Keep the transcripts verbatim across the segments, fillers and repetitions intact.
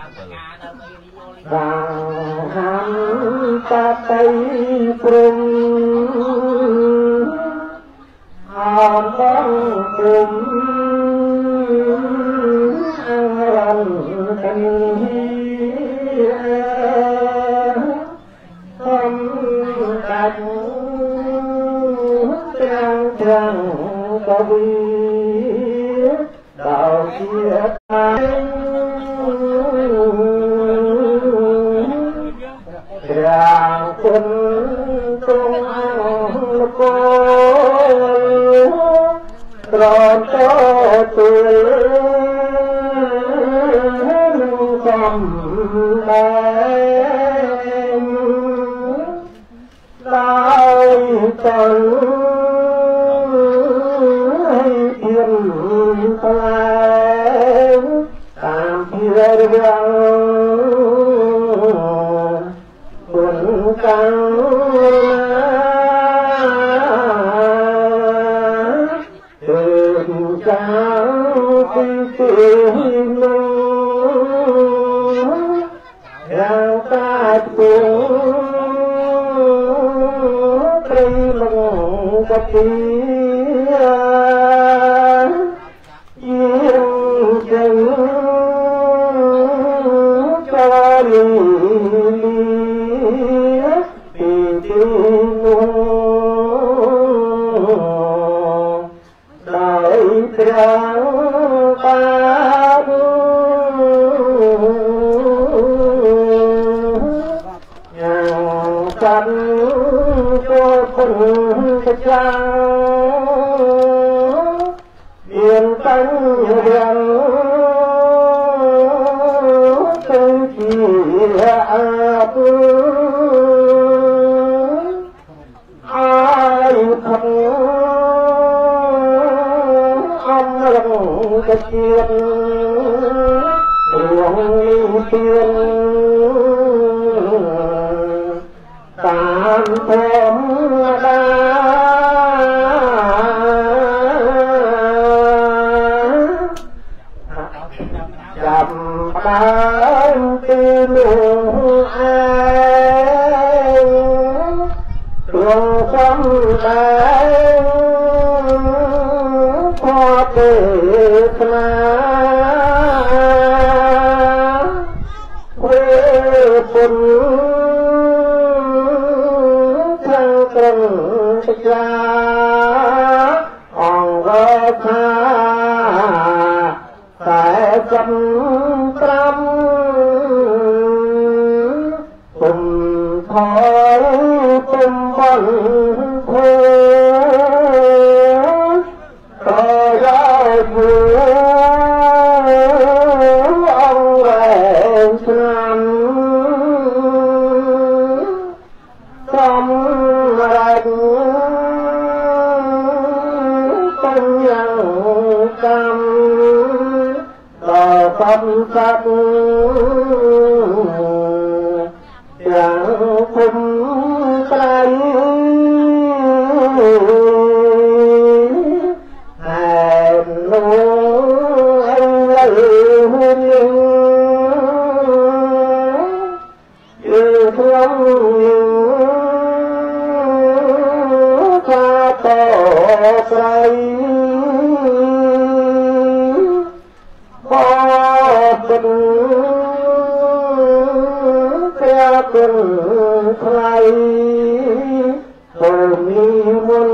vàng hàm ta tây prung hàm bóng cùng ăn lần tình thâm cảnh trang trang có biết đạo chia ràng quân tung cô tròn cho tuổi cầm đêm đai tận thiên phàm tam thiên quân căng tình trao tình rằng ta cùng cây mong có tiếng yên tình cho lì thì tình đại trang ta nhàng chân cho thân trăng yên tánh hiền chân chỉ áp ai thật âm lòng cái chuyện đường tiên tạm thơm đa chậm đám tư lượng ai trường tâm đại có thể là quê quân thăng cần ra hòn gơ tha tại trăm trăm cùng thói tâm văn thuê tôi ra vừa ông về nam trong lành tâm nhân tâm đò tâm sắc chẳng khung tay hẹn nô anh lấy hôn linh yêu thương cha tổ cây có tình theo tình thay hồi mi muôn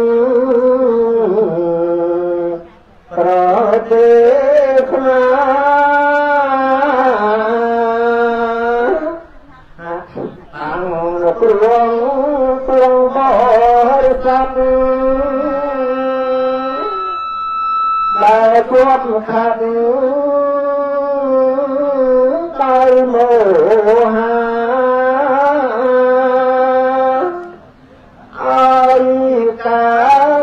ra thế pha ăn một luồng luồng bỏ sạch đại quốc khát tay mồ hà ai cả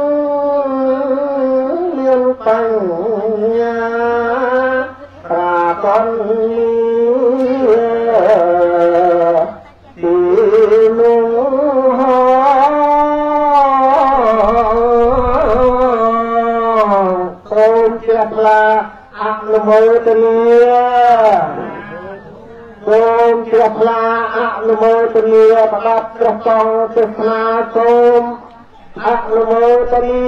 liên tăng nhà cả con đi luôn ôm chặt là ăn mơ tình ព្រះថ្លាអនុមោទនាប្រដាប់ព្រះសង្ឃទេសនាសូមអនុមោទនា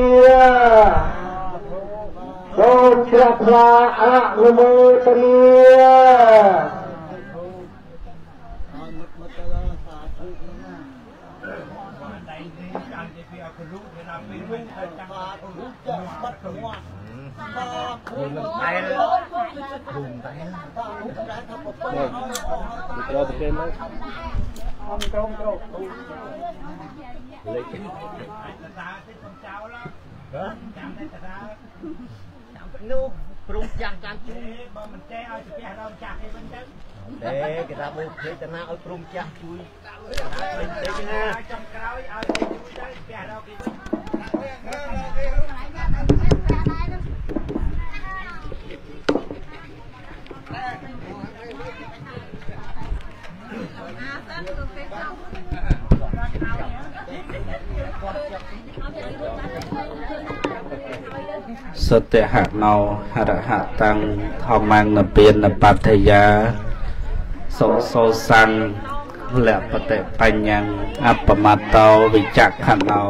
សូមព្រះថ្លាអនុមោទនាចូលទៅគេមកអមត្រង់ត្រង់លេខតាតាទេខ្ញុំចោលហ៎ចាំតែតាតាចាំនោះព្រមចាំចាំជួយបើមិនចេះឲ្យស្ទះដល់ចាស់គេវិញទៅទេគេថាបើគេតាណាឲ្យព្រមចាស់ជួយទេគេណាចំក្រោយឲ្យគេជួយទៅស្ទះដល់គេវិញសត្យហណោហរហតាំងធម្មងនពានបត្តយាសោសោសੰលបតិបញ្ញអបមតោវិចក្ខណោ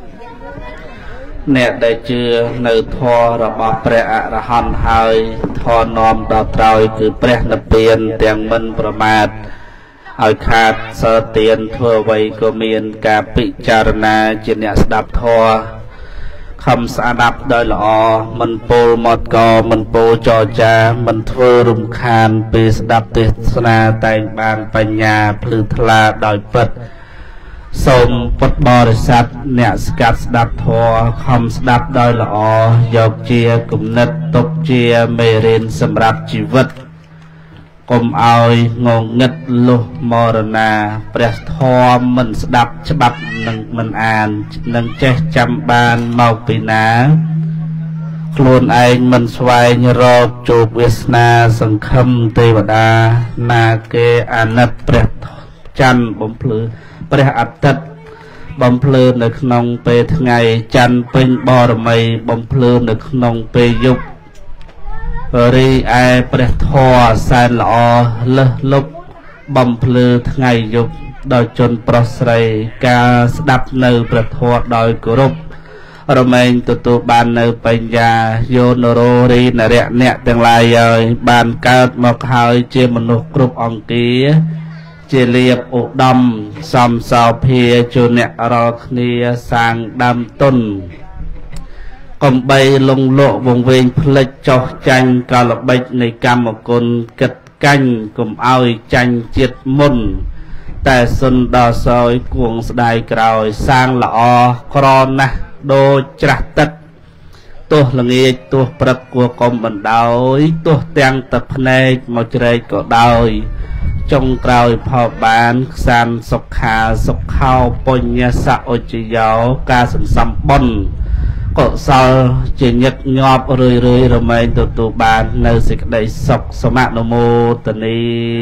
អ្នកដែលជឿនៅធម៌របស់ព្រះអរហន្តហើយធម៌នាំដល់ត្រើយគឺព្រះនិព្វានទាំងមិនប្រមាទឲ្យខាតសិលទានធ្វើអ្វីក៏មានការពិចារណាជាអ្នកស្ដាប់ធម៌ខំស្ដាប់ដោយល្អមិនពោលមកកមិនពោលចរចាមិនធ្វើរំខានពេលស្ដាប់ទេសនាតែងបានបញ្ញាភ្លឺថ្លាដោយពិតសូមពុទ្ធបរិស័ទអ្នកស្កាត់ស្ដាប់ធម៌ខំស្ដាប់ដោយល្អយកជាគំនិតទុកជាមេរៀនសម្រាប់ជីវិតកុំឲ្យងងឹតលុះមរណាព្រះធម៌មិនស្ដាប់ច្បាប់នឹងមិនអាននឹងចេះចាំបានមកពីណាខ្លួនឯងមិនស្វែងរកជួបវាសនាសង្ឃឹមទេវតាណាគេអាណិតព្រះច័ន្ទបំភ្លឺព្រះអាទិត្យបំភ្លឺនៅក្នុងពេលថ្ងៃច័ន្ទពេញបរមីបំភ្លឺនៅក្នុងពេលយប់រីឯព្រះធម៌សែនល្អលើសលប់បំភ្លឺថ្ងៃយប់ដោយជនប្រុសស្រីការស្ដាប់នៅព្រះធម៌ដោយគោរពរមែងទទួលបាននៅបញ្ញាយោនរោរីនរៈអ្នកទាំងឡាយហើយបានកើតមកហើយជាមនុស្សគ្រប់អង្គាជាលៀបឧត្តមសំសោភាជួអ្នករាល់គ្នាសាងដើមទុនកំបីលងលក់វងវែងផ្លិចចោះចាញ់កលបិចនៃកម្មគុណគិតកាញ់កុំឲ្យចាញ់ជាតិមុនតែសុនដល់សោយគួងស្ដាយក្រោយសាងល្អក្រណាស់ដូចច្រាស់ទឹកទោះល្ងាចទោះព្រឹកគួរកុំបណ្ដោយទោះទាំងទឹកភ្នែកមកជ្រែកក៏ដោយចុងក្រោយផលបានខ្សានសុខាសុខោបញ្ញសឧច្ចយោការសន្សំបុណ្យកុសលជាញឹកញាប់រឿយរឿយរមែងទទួលបាននៅសេចក្តីសុខសមនុមោទនី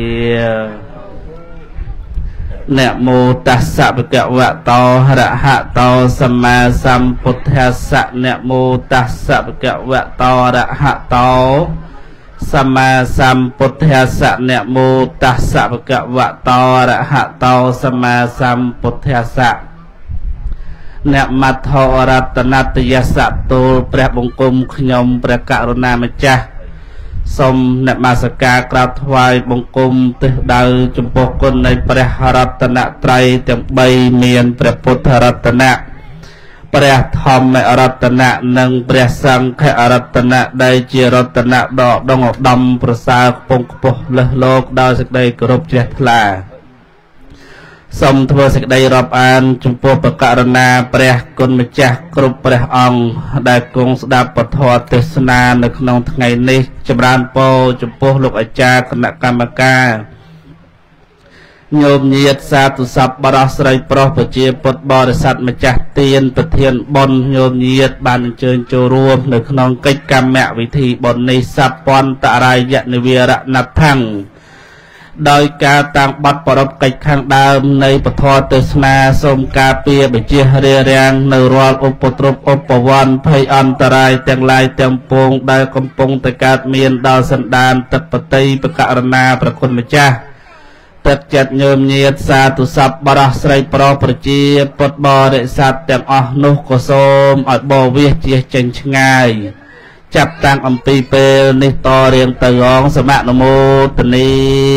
នមោតស្សៈភគវតោអរហតោសម្មាសម្ពុទ្ធស្សៈនមោតស្សៈភគវតោអរហតោសម្មាសម្ពុទ្ធស្សៈនមោតស្សៈភគវតោអរហតោសម្មាសម្ពុទ្ធស្សៈអ្នកមត្ថរតនតយសៈទូលព្រះបង្គំខ្ញុំព្រះករុណាម្ចាស់សូមនមស្ការក្រាបថ្វាយបង្គំទិសដៅចំពោះគុណនៃព្រះរតនត្រ័យទាំងបីមានព្រះពុទ្ធរតនៈព្រះធម្មរតនៈនិងព្រះសង្ឃរតនៈដែលជារតនៈដ៏ដងឧត្តមប្រសើរខ្ពង់ខ្ពស់លើសលោកដោយសេចក្តីគោរពជ្រះថ្លាសូមធ្វើសេចក្តីរាប់អានចំពោះព្រះករុណាព្រះគុណម្ចាស់គ្រប់ព្រះអង្គដែលគង់ស្ដាប់ពធទេសនានៅក្នុងថ្ងៃនេះចម្រើនពរចំពោះលោកអាចារ្យគណៈកម្មការញោមញាតិសាធុសប្បុរសស្រីប្រុសប្រជាពុទ្ធបរិស័ទម្ចាស់ទានប្រធានបុណ្យញោមញាតិបានអញ្ជើញចូលរួមនៅក្នុងកិច្ចកម្មវិធីបុណ្យនេះសពន្តរាយនិវារណដ្ឋังដោយការតាំងបទប្រពកិច្ចខាងដើមនៃពធទេសនាសូមការពារបញ្ជារារាំងនៅរាល់ឧបទ្រពឧបវន្តភ័យអន្តរាយទាំងឡាយទាំងពួងដែលកំពុងតែកើតមានដល់សន្តានទឹកបតីបកករណាប្រគុណម្ចាស់ទទឹកចិត្តញោមញាតសាទុស័ព្ទបរោះស្រីប្រុសប្រជាពុទ្ធបរិស័ទទាំងអស់នោះក៏សូមឲ្យបរិវាសជៀសចេញឆ្ងាយចាប់តាំងអំពីពេលនេះតរៀងទៅអងសមនមោទនី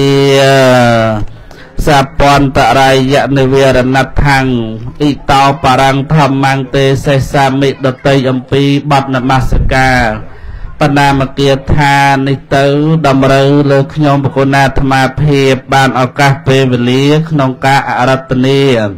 សាពន្តរាយនិវរណដ្ឋังអ៊ីតោបរੰធម្មੰទេសេសាមិដតីអំពីបទនមស្ការបណ្ណាមគាថានេះទៅតម្រូវលើខ្ញុំបកុណាអាត្មាភាពបានឱកាសពេលវេលាក្នុងការអរតនា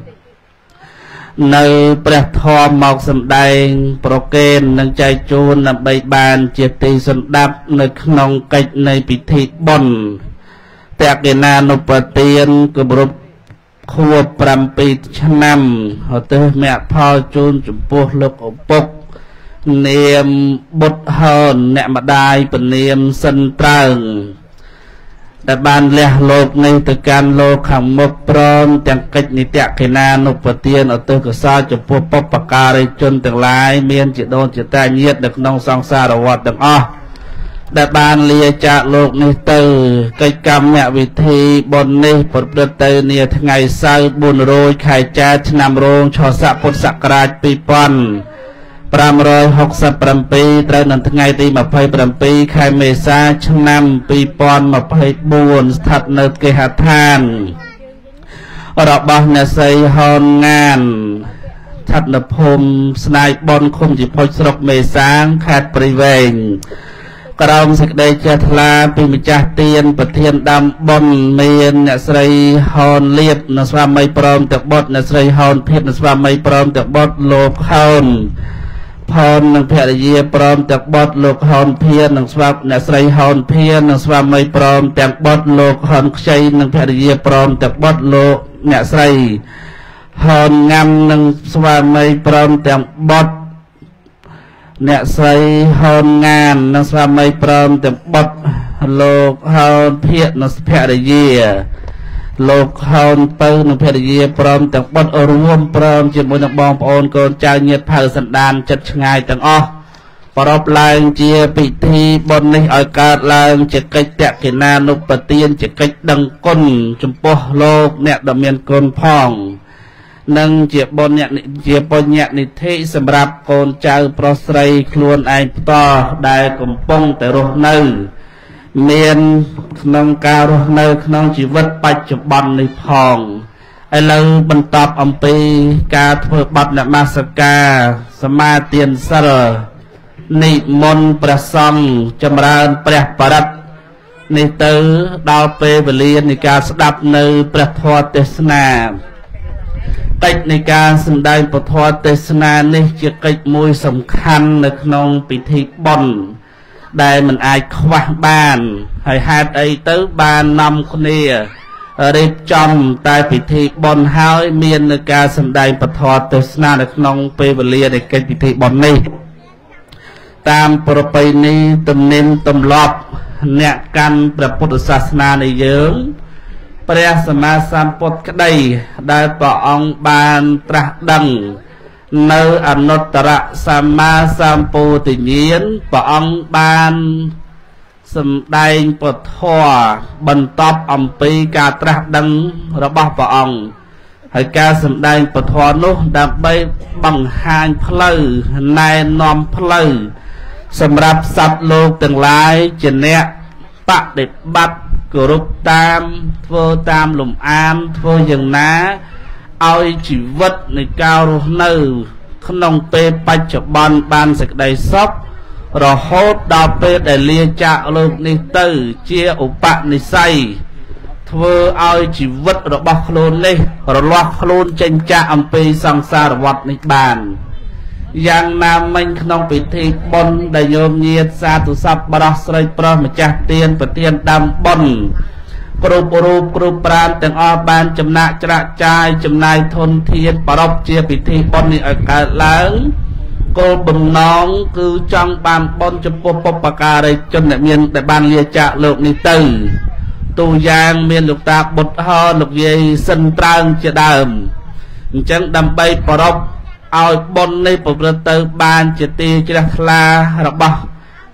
នៅព្រះធម៌មកសម្ដែងប្រកេននិងចែកជូនដើម្បីបានជាទីសន្តាប់នៅក្នុងកិច្ចនៃពិធីបុណ្យតេកេណានុបទានគម្រប់ខួប7ឆ្នាំឧទ្ទិសមគ្គផលជូនចំពោះលោកឪពុកនាមបុត្រហនអ្នកម្ដាយពនាមសិនត្រើងដែលបានលះលោកនេះទៅកាន់លោកខាងមុខព្រមទាំងកិច្ចនិតកេណានុបទានឧទ្ទិសកុសលចំពោះបុព្វការីជនទាំងឡាយមានជាដូនជាតាញាតិនៅក្នុងសង្សារវដ្តទាំងអស់ដែលបានលាចាកលោកនេះទៅកិច្ចកម្មវិធីបុណ្យនេះប្រព្រឹត្តទៅនាថ្ងៃសៅរ៍បួនរោចខែចែកឆ្នាំរោងឆស័កពុទ្ធសករាជពីរពាន់ប្រាំរយហុកសិបប្រាំពីរត្រូវនៅថ្ងៃទីម្ភៃប្រាំពីរខែមេសាឆ្នាំពីរពាន់ម្ភៃបួនស្ថិតនៅគេហដ្ឋានរបស់អ្នកស្រីហនងានស្ថិតនៅភូមិស្នាយបនឃុំជីផុចស្រុកមេសាងខេត្តព្រៃវែងក្រោមសេចក្តីជ្រះថ្លាពីម្ចាស់ទានប្រធានដើមបុណ្យមានអ្នកស្រីហនលៀបនិងស្វាមីព្រមទាំងបុត្រអ្នកស្រីហនភិតនិងស្វាមីព្រមទាំងបុត្រលោកហនផននិងភរិយាព្រមទាំងបុត្រលោកហនភៀននិងស្វាមីអ្នកស្រីហនភៀននិងស្វាមីព្រមទាំងបុត្រលោកហនខ្ចីនិងភរិយាព្រមទាំងបុត្រលោកអ្នកស្រីហនងាំនិងស្វាមីព្រមទាំងបុត្រអ្នកស្រីហនងាននិងស្វាមីព្រមទាំងបុត្រលោកហនភៀននិងភរិយាលោកហោនពៅនិងភរិយាព្រមទាំងបុត្ររួមព្រមជាមួយនឹងបងប្អូនកូនចៅញាតិភៅសន្តានចិត្តឆ្ងាយទាំងអស់ប្រពឡើងជាពិធីបុណ្យនេះឲ្យកើតឡើងជាកិច្ចតកេណានុបទានជាកិច្ចដឹងគុណចំពោះលោកអ្នកដ៏មានគុណផងនិងជាបុណ្យជាបញ្ញនិធិសម្រាប់កូនចៅប្រុសស្រីខ្លួនឯងផ្ទាល់ដែលកំពុងតែរស់នៅមានក្នុងការរស់នៅក្នុងជីវិតបច្ចុប្បន្ននេះផងឥឡូវបន្តអំពីការធ្វើបទនមស្ការសមាទានសិលនិមន្តព្រះសង្ឃចម្រើនព្រះបរិត្តនេះទៅដល់ពេលវេលានៃការស្ដាប់នៅព្រះធម៌ទេសនាកិច្ចនៃការសម្ដែងពធទេសនានេះជាកិច្ចមួយសំខាន់នៅក្នុងពិធីបុណ្យដែលមិនអាចខ្វះបានហើយហេតុអីទៅបាននាំគ្នារៀបចំតែពិធីបុណ្យហើយមាននៅការសម្ដែងពធទេសនានៅក្នុងពេលវេលានៃកិច្ចពិធីបុណ្យនេះតាមប្រពៃណីទំនៀមទម្លាប់អ្នកកាន់ព្រះពុទ្ធសាសនានៃយើងព្រះសម្មាសម្ពុទ្ធក្តីដែលព្រះអង្គបានត្រាស់ដឹងនៅអនុត្តរសម្មាសម្ពោធិញ្ញាណព្រះអង្គបានសម្ដែងពធបន្តអំពីការត្រាស់ដឹងរបស់ព្រះអង្គហើយការសម្ដែងពធនោះដើម្បីបង្ហាញផ្លូវណែនាំផ្លូវសម្រាប់សត្វលោកទាំងឡាយជាអ្នកបដិបត្តិគោរពតាមធ្វើតាមលំអានធ្វើយ៉ាងណាឲ្យជីវិតនៃការរស់នៅក្នុងពេលបច្ចុប្បន្នបានសេចក្តីសុខរហូតដល់ពេលដែលលាចាកលោកនេះទៅជាឧបនិស្ស័យធ្វើឲ្យជីវិតរបស់ខ្លួននេះរលាស់ខ្លួនចេញចាកអំពីសង្សារវដ្តនេះបានយ៉ាងណាមិញក្នុងពិធីបុណ្យដែលញោមញាតសាធុស័ព្ទបរោះស្រីប្រុសម្ចាស់ទានប្រទានដើមបុណ្យគ្រប់រូបគ្រប់ប្រាណទាំងអស់បានចំណាក់ច្រាក់ចាយចំណាយធនធានប្រពជាពិធីបុណ្យនេះឲ្យកើតឡើងគោលបំណងគឺចង់បានបុណ្យចំពោះបុព្វការីជនដែលមានដែលបានលាចាកលោកនេះទៅទូយ៉ាងមានលោកតាបុត្រហោលោកយាយសិនត្រើងជាដើមអញ្ចឹងដើម្បីប្រពឲ្យបុណ្យនេះប្រព្រឹត្តទៅបានជាទីជ្រះថ្លារបស់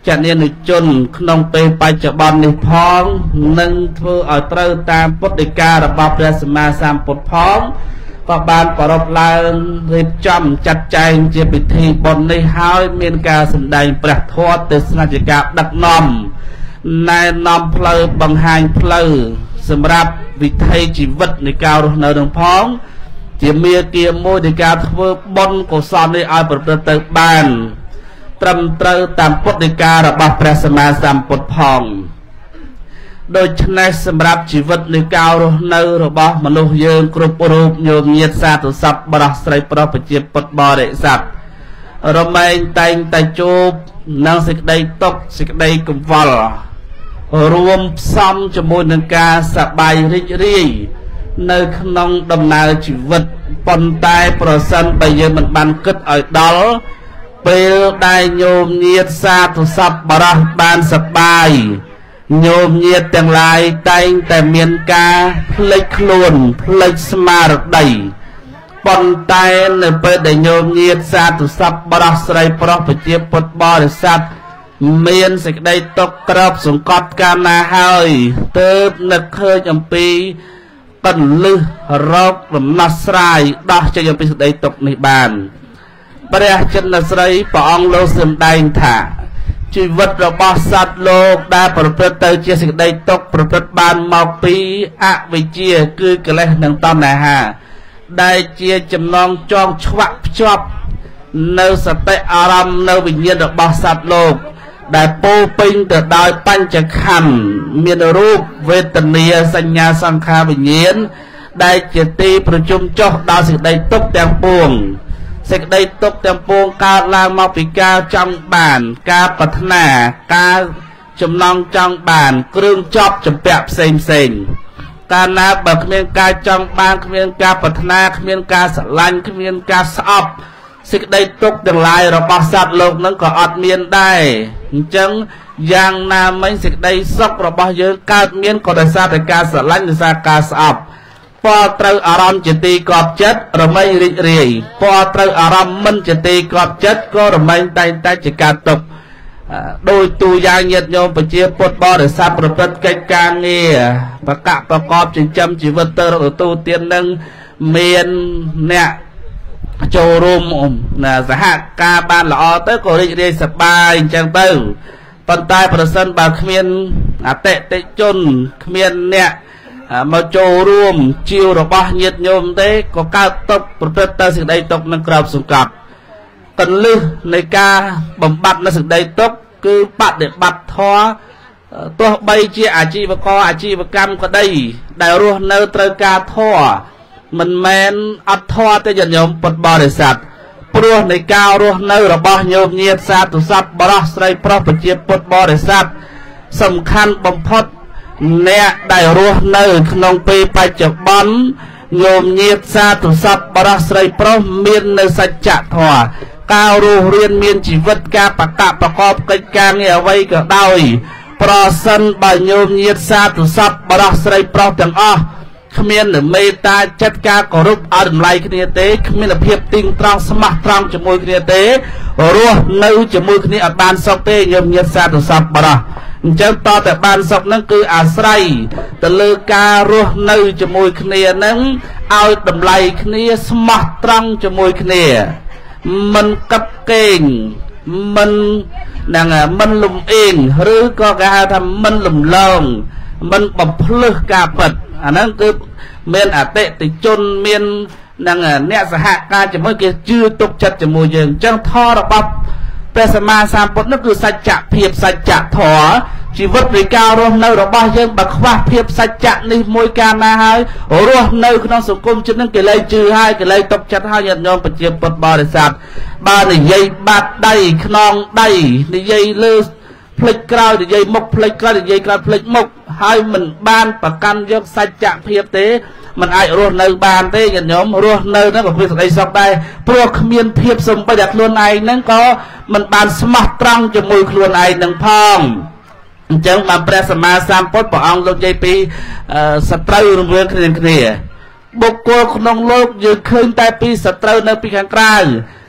ចនានុជនក្នុងពេលបច្ចុប្បន្ននេះផងនឹងធ្វើឲ្យត្រូវតាមពុទ្ធដីការបស់ព្រះសម្មាសម្ពុទ្ធផងក៏បានប្រពឡើងរៀបចំចាត់ចែងជាពិធីបុណ្យនេះហើយមានការសម្ដែងព្រះធម៌ទេសនាជាការដឹកនាំណែនាំផ្លូវបង្ហាញផ្លូវសម្រាប់វិถีជីវិតនៃការរស់នៅនឹងផងជាមាគ៌ាមួយនៃការធ្វើបុណ្យកុសលនេះឲ្យប្រព្រឹត្តទៅបានត្រឹមត្រូវតាមពុទ្ធដីការបស់ព្រះសម្មាសម្ពុទ្ធផងដូច្នេះសម្រាប់ជីវិតនៃការរស់នៅរបស់មនុស្សយើងគ្រប់រូបញោមញាតិសាធុសពបរោះស្រីប្រុសប្រជាពុទ្ធបរិស័ទរមែងតែងតែជួបនឹងសេចក្តីទុក្ខសេចក្តីកង្វល់រួមផ្សំជាមួយនឹងការសប្បាយរីករាយនៅក្នុងដំណើរជីវិតប៉ុន្តែប្រសិនបើយើងមិនបានគិតឲ្យដល់ពេលដែលញោមញាតិសាធុសពបរោះបានសប្បាយញោមញាតិទាំងឡាយតែងតែមានការភ្លេចខ្លួនភ្លេចស្មារតីប៉ុន្តែនៅពេលដែលញោមញាតិសាធុសពបរោះស្រីប្រុសប្រជាពុទ្ធបរិស័ទមានសេចក្តីទុក្ខក្របសង្កត់កាលណាហើយទើបនឹកឃើញអំពីកន្លឹះរកដំណោះស្រាយដោះចេញអំពីសេចក្តីទុក្ខនេះបានព្រះចិនស្រីព្រះអង្គលោកសម្ដែងថាជីវិតរបស់សត្វលោកដែលប្រព្រឹត្តទៅជាសេចក្តីទុក្ខប្រព្រឹត្តបានមកពីអវិជ្ជាគឺកិលេសនិងតណ្ហាដែលជាចំណងចងឆ្វាក់ភ្ជាប់នៅសតិអារម្មណ៍នៅវិញ្ញាណរបស់សត្វលោកដែលពោពេញទៅដោយបញ្ចខណ្ឌមានរូបវេទនាសញ្ញាសង្ខារវិញ្ញាណដែលជាទីប្រជុំចុះដល់សេចក្តីទុក្ខទាំងពួងសេចក្តីទុក្ខទាំងពួងកើតឡើងមកពីការចង់បានការប្រាថ្នាការចំណងចង់បានគ្រឿងចប់ចម្ពាក់ផ្សេងផ្សេងកាលណាបើគ្មានការចង់បានគ្មានការប្រាថ្នាគ្មានការស្រឡាញ់គ្មានការស្អប់សេចក្តីទុក្ខទាំងឡាយរបស់សត្វលោកនឹងក៏អត់មានដែរអញ្ចឹងយ៉ាងណាមិញសេចក្តីសុខរបស់យើងកើតមានក៏ដោយសារតែការស្រឡាញ់ដោយសារការស្អប់ពណ៌ត្រូវអារម្មណ៍ជាទីកប់ចិត្តរមែងរីករាយពណ៌ត្រូវអារម្មណ៍មិនជាទីកប់ចិត្តក៏រមែងតែងតែជាការទុក្ខដោយទូយ៉ាងញាតិញោមប្រជាពុទ្ធបរិស័ទប្រព្រឹត្តកិច្ចការងារប្រកបប្រកបចិញ្ចឹមជីវិតទៅរកទទួលទាននឹងមានអ្នកចូលរួមសហការបានល្អទៅក៏រីករាយសប្បាយអញ្ចឹងទៅប៉ុន្តែប្រសិនបើគ្មានអតិថិជនគ្មានអ្នកមកចូលរួមជាវរបស់ញាតិញោមទេក៏កើតទុក្ខប្រព្រឹត្តទៅសេចក្តីទុក្ខនឹងក្របសង្កត់កន្លឹះនៃការបំបត្តិនៅសេចក្តីទុក្ខគឺបដិបត្តិធម៌ទោះបីជាអាជីវករអាជីវកម្មក៏ដីដែលរស់នៅត្រូវការធម៌មិនមែនអត់ធម៌ទេញាតិញោមពុទ្ធបរិស័ទព្រោះនៃការរស់នៅរបស់ញោមញាតិសាធុសពបរោះស្រីប្រុសប្រជាពុទ្ធបរិស័ទសំខាន់បំផុតអ្នកដែលរស់នៅក្នុងពេលបច្ចុប្បន្នញោមញាតិសាធុសពបរោះស្រីប្រុសមាននៅសច្ចធម៌ការរស់រៀនមានជីវិតការបកប្រកបកិច្ចការងារអ្វីក៏ដោយប្រសិនបើញោមញាតិសាធុសពបរោះស្រីប្រុសទាំងអស់គ្មានមេត្តាចិត្តការគោរពឲ្យតម្លៃគ្នាទេគ្មានភាពទីងត្រង់ស្មោះត្រង់ជាមួយគ្នាទេរស់នៅជាមួយគ្នាអត់បានសុខទេញោមញាតិសាធុសពបរោះអញ្ចឹងតតែបានសុខហ្នឹងគឺអាស្រ័យទៅលើការរស់នៅជាមួយគ្នាហ្នឹងឲ្យតម្លៃគ្នាស្មោះត្រង់ជាមួយគ្នាមិនកាប់កេងមិនហ្នឹងមិនលំអៀងឬក៏គេហៅថាមិនលំលងមិនបំភ្លឺការពិតអាហ្នឹងគឺមានអតិថិជនមាននឹងអ្នកសហការជាមួយគេជឿទុកចិត្តជាមួយយើងអញ្ចឹងធម៌របស់ព្រះសម្មាសម្ពុទ្ធនោះគឺសច្ចភាពសច្ចធម៌ជីវិតនៃការរស់នៅរបស់យើងបើខ្វះភាពសច្ចៈនេះមួយកាលណាហើយរស់នៅក្នុងសង្គមជាតិនឹងគេលែងជឿហើយគេលែងទុកចិត្តហើយញាតិញោមប្រជាពុទ្ធបរិស័ទបើនិយាយបាត់ដៃខ្នងដៃនិយាយលើផ្លេចក្រោយនិយាយមុខផ្លេចក្រោយនិយាយក្រោយផ្លេចមុខហើយមិនបានប្រកាន់យកសច្ចភាពទេมันអាចរស់នៅបានទេញាតិញោមរស់នៅហ្នឹងក៏មានសេចក្តីសុខដែរព្រោះគ្មានភាពសម្បត្តិដល់ខ្លួនឯងហ្នឹងក៏មិនបានស្មោះត្រង់ជាមួយខ្លួនឯងនឹងផងអញ្ចឹងបានព្រះសម្មាសម្ពុទ្ធព្រះអង្គលោកនិយាយពីសត្រូវរវាងគ្នាគ្នាបុគ្គលក្នុងលោកយើងឃើញតែពីសត្រូវនៅពីខាងក្រៅ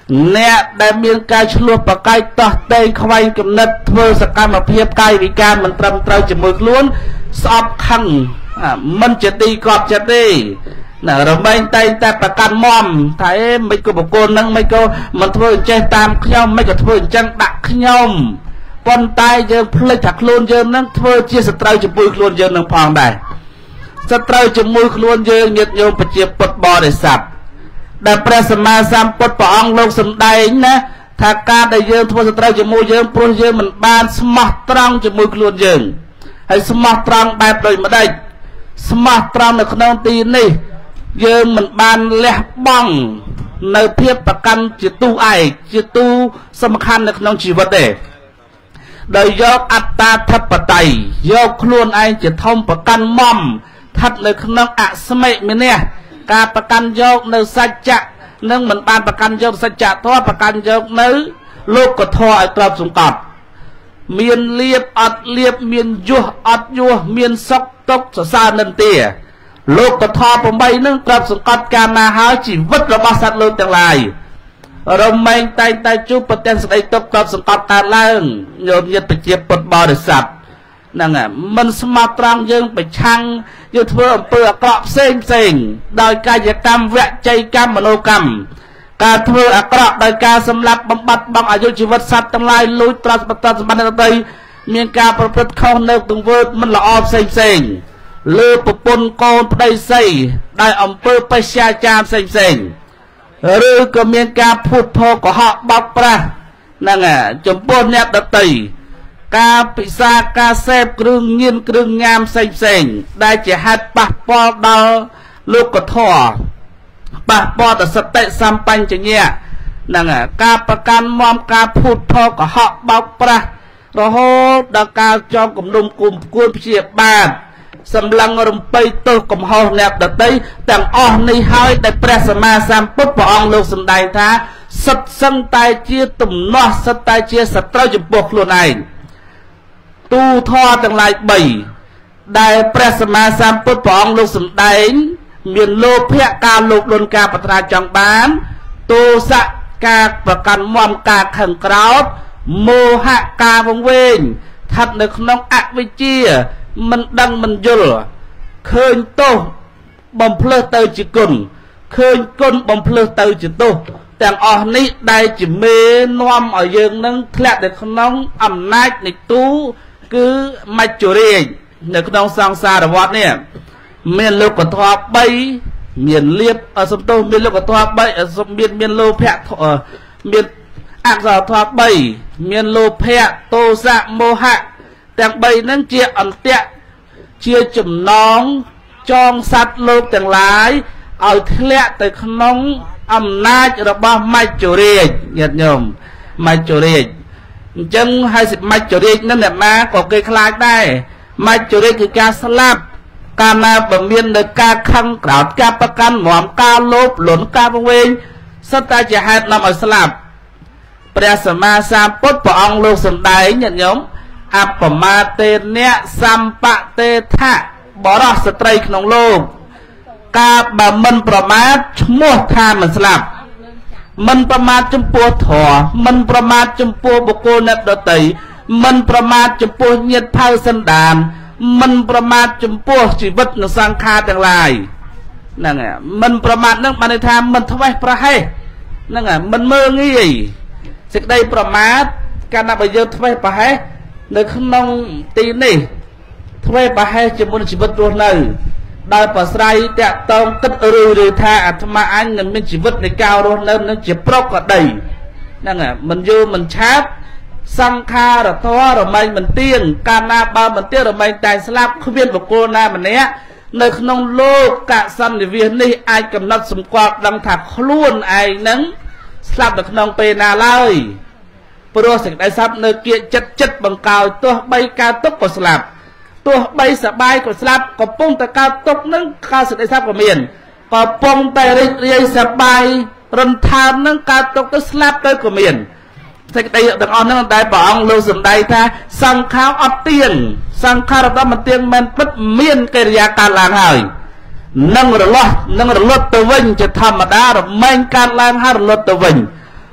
អ្នកដែលមានការឆ្លោះប្រកែកតោះតែងខ្វែងគំនិតធ្វើសកម្មភាពកាយវិការមិនត្រឹមត្រូវជាមួយខ្លួនស្អប់ខឹងមិនជាទីកប់ចិត្តទេណារមែងតែងតែប្រកាន់មមថាអេមិនក៏បកគលនឹងមិនក៏មិនធ្វើអញ្ចេះតាមខ្ញុំមិនក៏ធ្វើអញ្ចឹងដាក់ខ្ញុំប៉ុន្តែយើងភ្លេចថាខ្លួនយើងនឹងធ្វើជាសត្រូវជាមួយខ្លួនយើងនឹងផងដែរសត្រូវជាមួយខ្លួនយើងញាតិញោមប្រជាពុទ្ធបរិស័ទដែលព្រះសម្មាសម្ពុទ្ធព្រះអង្គលោកសម្ដែងណាថាការដែលយើងធ្វើសត្រូវជាមួយយើងព្រោះយើងមិនបានស្មោះត្រង់ជាមួយខ្លួនយើងហើយស្មោះត្រង់បែបដូចម្ដេចស្មោះត្រង់នៅក្នុងទីនេះយើងមិនបានលះបង់នៅភាពប្រកាន់ជាទូឯកជាទូសំខាន់នៅក្នុងជីវិតទេដោយយកអត្តាធិបតេយ្យយកខ្លួនឯងជាធំប្រកាន់មមស្ថិតនៅក្នុងអស្មិមេនះការប្រកាន់យកនៅសច្ចៈនឹងមិនបានប្រកាន់យកសច្ចៈធម៌ប្រកាន់យកនៅលោកធម៌ឲ្យក្របសង្កត់មានលៀបអត់លៀបមានយុះអត់យុះមានសុខទុក្ខសរសើរនិន្ទាលោកធម៌ប្រាំបីនឹងក្របសង្កត់កាលណាហើយជីវិតរបស់សត្វលោកទាំងឡាយរមែងតែងតែជួបប្រទះសេចក្តីទុក្ខក្របសង្កត់កើតឡើងញោមញាតិប្រជាពុទ្ធបរិស័ទហ្នឹងហើយមិនស្មោះត្រង់យើងប្រឆាំងយើងធ្វើអំពើអាក្រក់ផ្សេងផ្សេងដោយកាយកម្មវចីកម្មមនោកម្មការធ្វើអាក្រក់ដោយការសម្លាប់បំបត្តិបង់អាយុជីវិតសត្វទាំងឡាយលួចត្រស្បតសម្បត្តិដទៃមានការប្រព្រឹត្តខុសនៅទង្វើមិនល្អផ្សេងផ្សេងលើប្រពន្ធកូនប្តីស្រីដោយអំពើបេស្យាចារផ្សេងផ្សេងឬក៏មានការភូតភរកុហកបោកប្រាស់ហ្នឹងហើយចំពោះអ្នកដទៃការពិសាការសេពគ្រឿងញៀនគ្រឿងញ៉ាំផ្សេងផ្សេងដែលជាហេតុប៉ះពាល់ដល់លោកធម៌ប៉ះពាល់ដល់សតិសម្បញ្ញៈហ្នឹងហើយការប្រកាន់មមការភូតភរកុហកបោកប្រាស់រហូតដល់ការចងគំនុំគុំគួនព្យាបាទសម្លឹងរំពៃទោសកំហុសអ្នកដទៃទាំងអស់នេះហើយដែលព្រះសម្មាសម្ពុទ្ធព្រះអង្គលោកសម្ដែងថាសិតសឹងតែជាទំនាស់សិតតែជាសត្រូវចំពោះខ្លួនឯងទូធម៌ទាំងឡាយបីដែលព្រះសម្មាសម្ពុទ្ធព្រះអង្គលោកសម្ដែងមានលោភៈការលោភលន់ការប្រាថ្នាចង់បានទោសៈការប្រកាន់មមការខឹងក្រោធមោហៈការវង្វេងស្ថិតនៅក្នុងអវិជ្ជាមិនដឹងមិនយល់ឃើញទោសបំភ្លើសទៅជាគុណឃើញគុណបំភ្លើសទៅជាទោសទាំងអស់នេះដែលជាមេនាំឲ្យយើងនឹងធ្លាក់នៅក្នុងអំណាចនៃទូគឺមច្ចុរាជនៅក្នុងសង្សារវដ្តនេះមានលោកធម៌បីមានលៀបសំទោសមានលោកធម៌បីមានមានលោភៈមានអក្សរធម៌បីមានលោភៈទោសៈមោហៈទាំងបីហ្នឹងជាអន្ទាក់ជាចំណងចងសត្វលោកទាំងឡាយឲ្យធ្លាក់ទៅក្នុងអំណាចរបស់មច្ចុរាជញាតិញោមមច្ចុរាជអញ្ចឹងហើយមច្ចុរាជហ្នឹងអ្នកណាក៏គេខ្លាចដែរមច្ចុរាជគឺការស្លាប់កាលណាបើមាននៅការខឹងក្រោធការប្រកាន់មមការលោភលន់ការវង្វេងសិតតែជាហេតុនាំឲ្យស្លាប់ព្រះសម្មាសម្ពុទ្ធព្រះអង្គលោកសម្ដែងញាតិញោមអបមាទេអ្នកសម្បតេថៈបរោះស្ត្រីក្នុងលោកការបើមិនប្រមាទឈ្មោះថាមិនស្លាប់មិនប្រមាទចំពោះធម៌មិនប្រមាទចំពោះបុគ្គលអ្នកដទៃមិនប្រមាទចំពោះញាតិផៅសន្តានមិនប្រមាទចំពោះជីវិតនិងសង្ខារទាំងឡាយហ្នឹងហើយមិនប្រមាទនឹងបានន័យថាមិនធ្វេសប្រហែសហ្នឹងហើយមិនមើលងាយសេចក្តីប្រមាទកាលណាបើយើងធ្វេសប្រហែសនៅក្នុងទីនេះធ្វេសប្រហែសជាមួយនឹងជីវិតរស់នៅដោយប្រស្រ័យតាក់តងគិតឬឬថាអាត្មាអញនឹងមានជីវិតនៃការរស់នៅនឹងជាប្រុកក្តីហ្នឹងហើយមិនយូរមិនឆាប់សង្ខារធម៌រមែងមិនទៀងកាលណាបើមិនទៀងរមែងតែស្លាប់គ្មានបុគ្គលណាម្នាក់នៅក្នុងលោកកសន្និវាសនេះអាចកំណត់សម្គាល់ដឹងថាខ្លួនឯងនឹងស្លាប់នៅក្នុងពេលណាឡើយព្រោះសេចក្តីសត្វនៅគៀកចិត្តចិត្តបង្កោយទោះបីកើតទុកក៏ស្លាប់ទោះបីសបាយក៏ស្លាប់កំពុងតែកើតទុកនឹងកើតសេចក្តីសត្វក៏មានកំពុងតែរីករាយសបាយរំថាននឹងកើតទុកទៅស្លាប់ទៅក៏មានសេចក្តីទាំងអស់ហ្នឹងតែព្រះអង្គលោកសម្ដែងថាសង្ខារអត់ទៀងសង្ខារដល់មិនទៀងមិនពិតមានកិរិយាកើតឡើងហើយនឹងរលាស់នឹងរលត់ទៅវិញជាធម្មតារមែងកើតឡើងហើយរលត់ទៅវិញ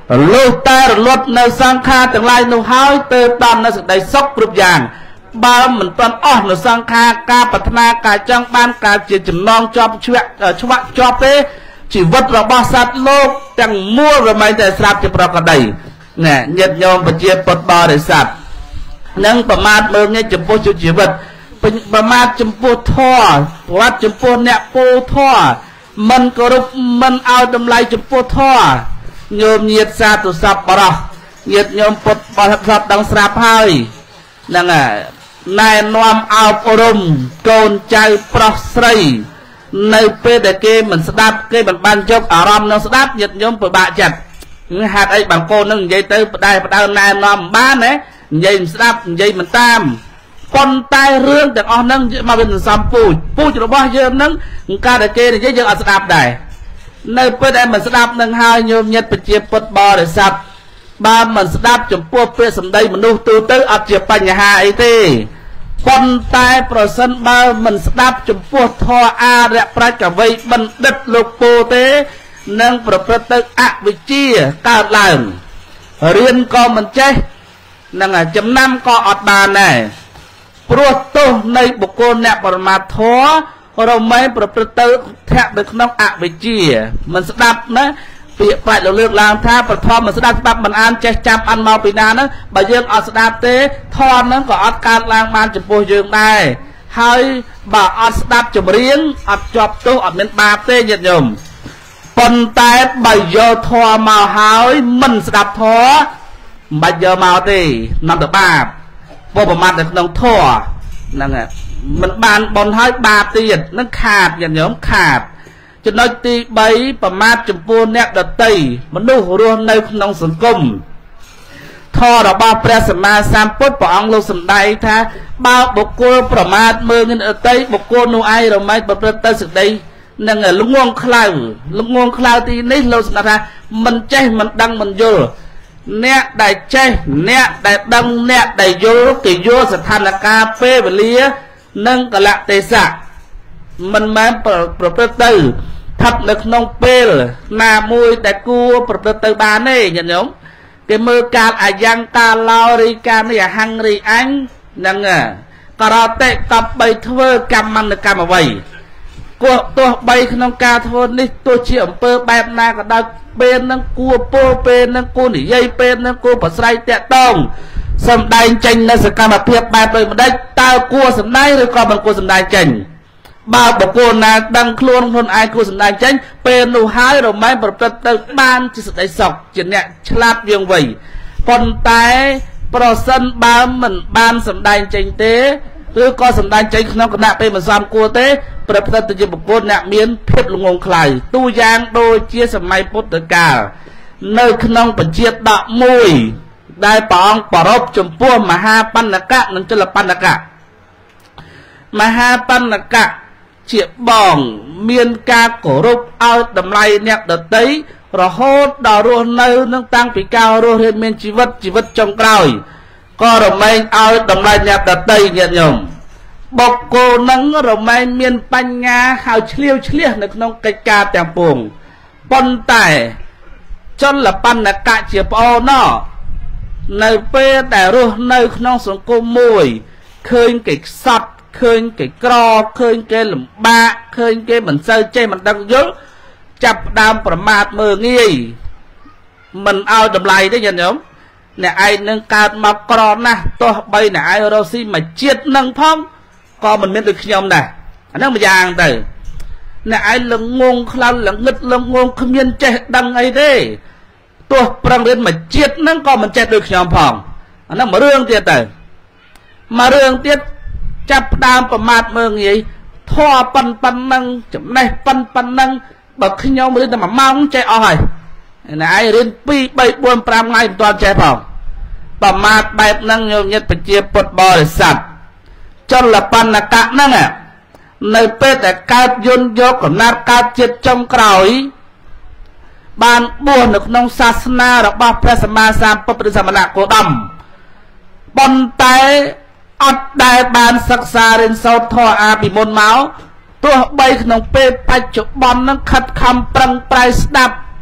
លុះតែរលត់នៅសង្ខារទាំងឡាយនោះហើយទៅតាមនៅសេចក្តីសុខគ្រប់យ៉ាងបើមិនទាន់អស់នៅសង្ខារការប្រាថ្នាការចង់បានការជាចំណងជាប់ឆ្វាក់ឆ្វាក់ជាប់ទេជីវិតរបស់សត្វលោកទាំងមូលរមែងតែស្រាប់ជាប្រកដីណែញាតិញោមប្រជាពុទ្ធបរិស័ទនឹងប្រមាថមើលងាយចំពោះជីវិតប្រមាថចំពោះធម៌ប្រវត្តិចំពោះអ្នកពូធម៌មិនគោរពមិនឲ្យតម្លៃចំពោះធម៌ញោមញាតិសាទុសពបរោះញាតិញោមពុទ្ធបរិស័ទដឹងស្រាប់ហើយហ្នឹងហើយណែនាំអប់រំកូនចៅប្រុសស្រីនៅពេលដែលគេមិនស្ដាប់គេមិនបានយកអារម្មណ៍នឹងស្ដាប់ញាតិញោមពិបាកចិត្តហេតុអីបានកូននឹងនិយាយទៅផ្ដែផ្ដើណែនាំមិនបានណានិយាយមិនស្ដាប់និយាយមិនតាមប៉ុន្តែរឿងទាំងអស់ហ្នឹងមកវាសន្សំពូជពូជរបស់យើងហ្នឹងការដែលគេនិយាយយើងអត់ស្ដាប់ដែរនៅពេលដែលមិនស្ដាប់នឹងហើយញោមញាតិប្រជាពុទ្ធបរិស័ទបើមិនស្ដាប់ចំពោះពាក្យសម្ដីមនុស្សទូទៅអត់ជាបញ្ហាអីទេប៉ុន្តែប្រសិនបើមិនស្ដាប់ចំពោះធម៌អារៈប្រាជ្ញវ័យបណ្ឌិតលោកពូទេនឹងប្រព្រឹត្តទៅអវិជ្ជាកើតឡើងរៀនក៏មិនចេះនឹងចំណាំក៏អត់បានដែរព្រោះទោសនៃបុគ្គលអ្នកបរមាធម៌រមែងប្រព្រឹត្តទៅធាក់នៅក្នុងអវិជ្ជាមិនស្ដាប់ណាពាក្យប្រាជ្ញលើកឡើងថាប្រធមមិនស្ដាប់ច្បាប់មិនអានចេះចាំអានមកពីណាហ្នឹងបើយើងអត់ស្ដាប់ទេធម៌ហ្នឹងក៏អត់កើតឡើងបានចំពោះយើងដែរហើយបើអត់ស្ដាប់ចម្រៀងអត់ជាប់ទោសអត់មានបាបទេញាតិញោមប៉ុន្តែបើយកធម៌មកហើយមិនស្ដាប់ធម៌មិនបាច់យកមកទេនាំទៅបាបពុបមាត់នៅក្នុងធម៌ហ្នឹងហើយមិនបានបនហើយបាបទៀតនឹងខាតញាតិញោមខាតចំណុចទីបីប្រមាថចំពោះអ្នកដតីមនុស្សរស់នៅក្នុងសង្គមធម៌របស់ព្រះសម្មាសម្ពុទ្ធព្រះអង្គលោកសម្ដែងថាបើបុគ្គលប្រមាថមើលអ្នកដតីបុគ្គលនោះឯងរមែងប្រព្រឹត្តទៅសេចក្តីនឹងល្ងងខ្លៅល្ងងខ្លៅទីនេះលោកសម្ដែងថាមិនចេះមិនដឹងមិនយល់អ្នកដែលចេះអ្នកដែលដឹងអ្នកដែលយល់គេយល់ស្ថានភាពពេលវេលានិងកលៈទេសៈមិនមែនប្រព្រឹត្តទៅស្ថិតនៅក្នុងពេលណាមួយដែលគួរប្រព្រឹត្តទៅបានទេញាតិញោមគេមើលកាលអាយ៉ាងកាលឡោរីកាលនេះអហង្រីអញនឹងករតេកបបីធ្វើកម្មនកម្មអ្វីគោះទោះបីក្នុងការធ្វើនេះទោះជាអំពើបែបណាក៏ដោយពេលនឹងគួរពោលពេលនឹងគួរនិយាយពេលនឹងគួរប្រស្រ័យតាក់ទងសំដែងចេញនៅសកម្មភាពបែបដូចម្ដេចតើគួរសំដែងឬក៏មិនគួរសំដែងចេញបើបុគ្គលណាដឹងខ្លួនខ្លួនឯងគួរសំដែងចេញពេលនោះហើយរមែងប្រព្រឹត្តទៅបានជាសេចក្តីសុខជាអ្នកឆ្លាតវៀងវៃប៉ុន្តែប្រសិនបើមិនបានសំដែងចេញទេឬក៏សំដែងចេញក្នុងគណៈពេលមិនសមគួរទេប្រព្រឹត្តទៅជាបុគ្គលអ្នកមានភាពល្ងងខ្លៅទូយ៉ាងដូចជាសម័យពុទ្ធកាលនៅក្នុងបញ្ជាដកមួយដែលព្រះអង្គប្រពចំពោះមហាបណ្ណកៈនិងជលបណ្ណកៈមហាបណ្ណកៈជាបងមានការគោរពឲ្យតម្លៃអ្នកដតីរហូតដល់រស់នៅនឹងតាំងពីការរស់រៀនមានជីវិតជីវិតចុងក្រោយក៏រមែងឲ្យតម្លៃអ្នកដតីញាតិញោមបុគ្គលនឹងរមែងមានបញ្ញាហើយឆ្លៀវឆ្លៀសនៅក្នុងកិច្ចការទាំងពួងប៉ុន្តែចលបណ្ណកៈជាប្អូនណនៅពេលដែលរស់នៅក្នុងសង្គមមួយឃើញគេខ្សត់ឃើញគេក្រឃើញគេលំបាកឃើញគេមិនសូវចេះមិនដឹងយល់ចាប់ផ្ដើមប្រមាថមើលងាយមិនឲ្យតម្លៃទេញាតិញោមអ្នកឯងនឹងកើតមកក្រណាស់ទោះបីអ្នកឯងរស់ស៊ីមួយជាតិនឹងផងក៏មិនមានដូចខ្ញុំដែរអាហ្នឹងម្យ៉ាងទៅអ្នកឯងល្ងងខ្លាំងល្ងឹតល្ងងគ្មានចេះដឹងអីទេទោះប្រឹងរៀនមួយជាតិហ្នឹងក៏មិនចេះដូចខ្ញុំផងអាហ្នឹងមួយរឿងទៀតទៅមួយរឿងទៀតចាប់ផ្ដើមប្រមាថមើលងាយធေါ်ប៉ុនប៉ុណ្ណឹងចំណេះប៉ុនប៉ុណ្ណឹងបើខ្ញុំរៀនតែមួយម៉ោងចេះអស់ហើយអ្នកឯងរៀនពីរ បី បួន ប្រាំថ្ងៃមិនទាន់ចេះផងប្រមាថបែបហ្នឹងញោមញាតិប្រជាពុទ្ធបរិស័ទចលបណ្ណកៈហ្នឹងនៅពេលដែលកើតយន្តយកកំណត់កើតជាតិចុងក្រោយបានបួសនៅក្នុងសាសនារបស់ព្រះសម្មាសម្ពុទ្ធឬសមណគោតមប៉ុន្តែអត់ដែលបានសិក្សារៀនសូត្រធម៌អាពីមុនមកទោះបីក្នុងពេលបច្ចុប្បន្ននឹងខិតខំប្រឹងប្រែងស្ដាប់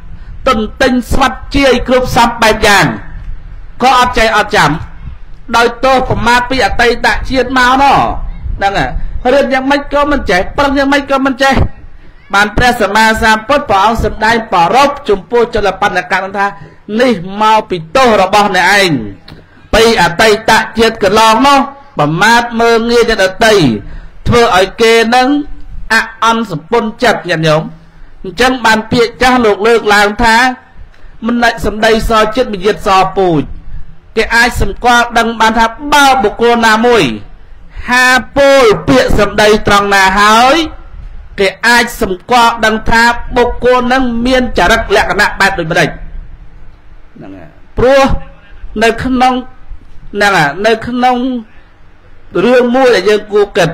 តុនទិញស្វាត់ជាយគ្រប់សពបែបយ៉ាងក៏អត់ចេះអត់ចាំដោយទោសប្រមាថពីអតីតជាតិមកណហ្នឹងហើយរឿងយ៉ាងម៉េចក៏មិនចេះប្រឹងយ៉ាងម៉េចក៏មិនចេះបានព្រះសម្មាសម្ពុទ្ធព្រះអង្គសម្ដែងប្ររពចំពោះចលបណ្ឌកម្មថានេះមកពីទោសរបស់អ្នកឯងពីអតីតជាតិកន្លងនោះប្រមាថមើងងាយអ្នកដទៃធ្វើឲ្យគេនឹងអអន់សម្ពុនចិត្តញាតិញោមអញ្ចឹងបានពាក្យចាស់លោកលើកឡើងថាមិនដាច់សម្ដីសចិត្តវិយិតសពូជគេអាចសម្គាល់ដឹងបានថាបើបុគ្គលណាមួយហាពោលពាក្យសម្ដីត្រង់ណាហើយគេអាចសម្គាល់ដឹងថាបុគ្គលនឹងមានចរិតលក្ខណៈបែបដូចម្ដេចហ្នឹងហើយព្រោះនៅក្នុងហ្នឹងហើយនៅក្នុងរឿងមួយដែលយើងគួរគិត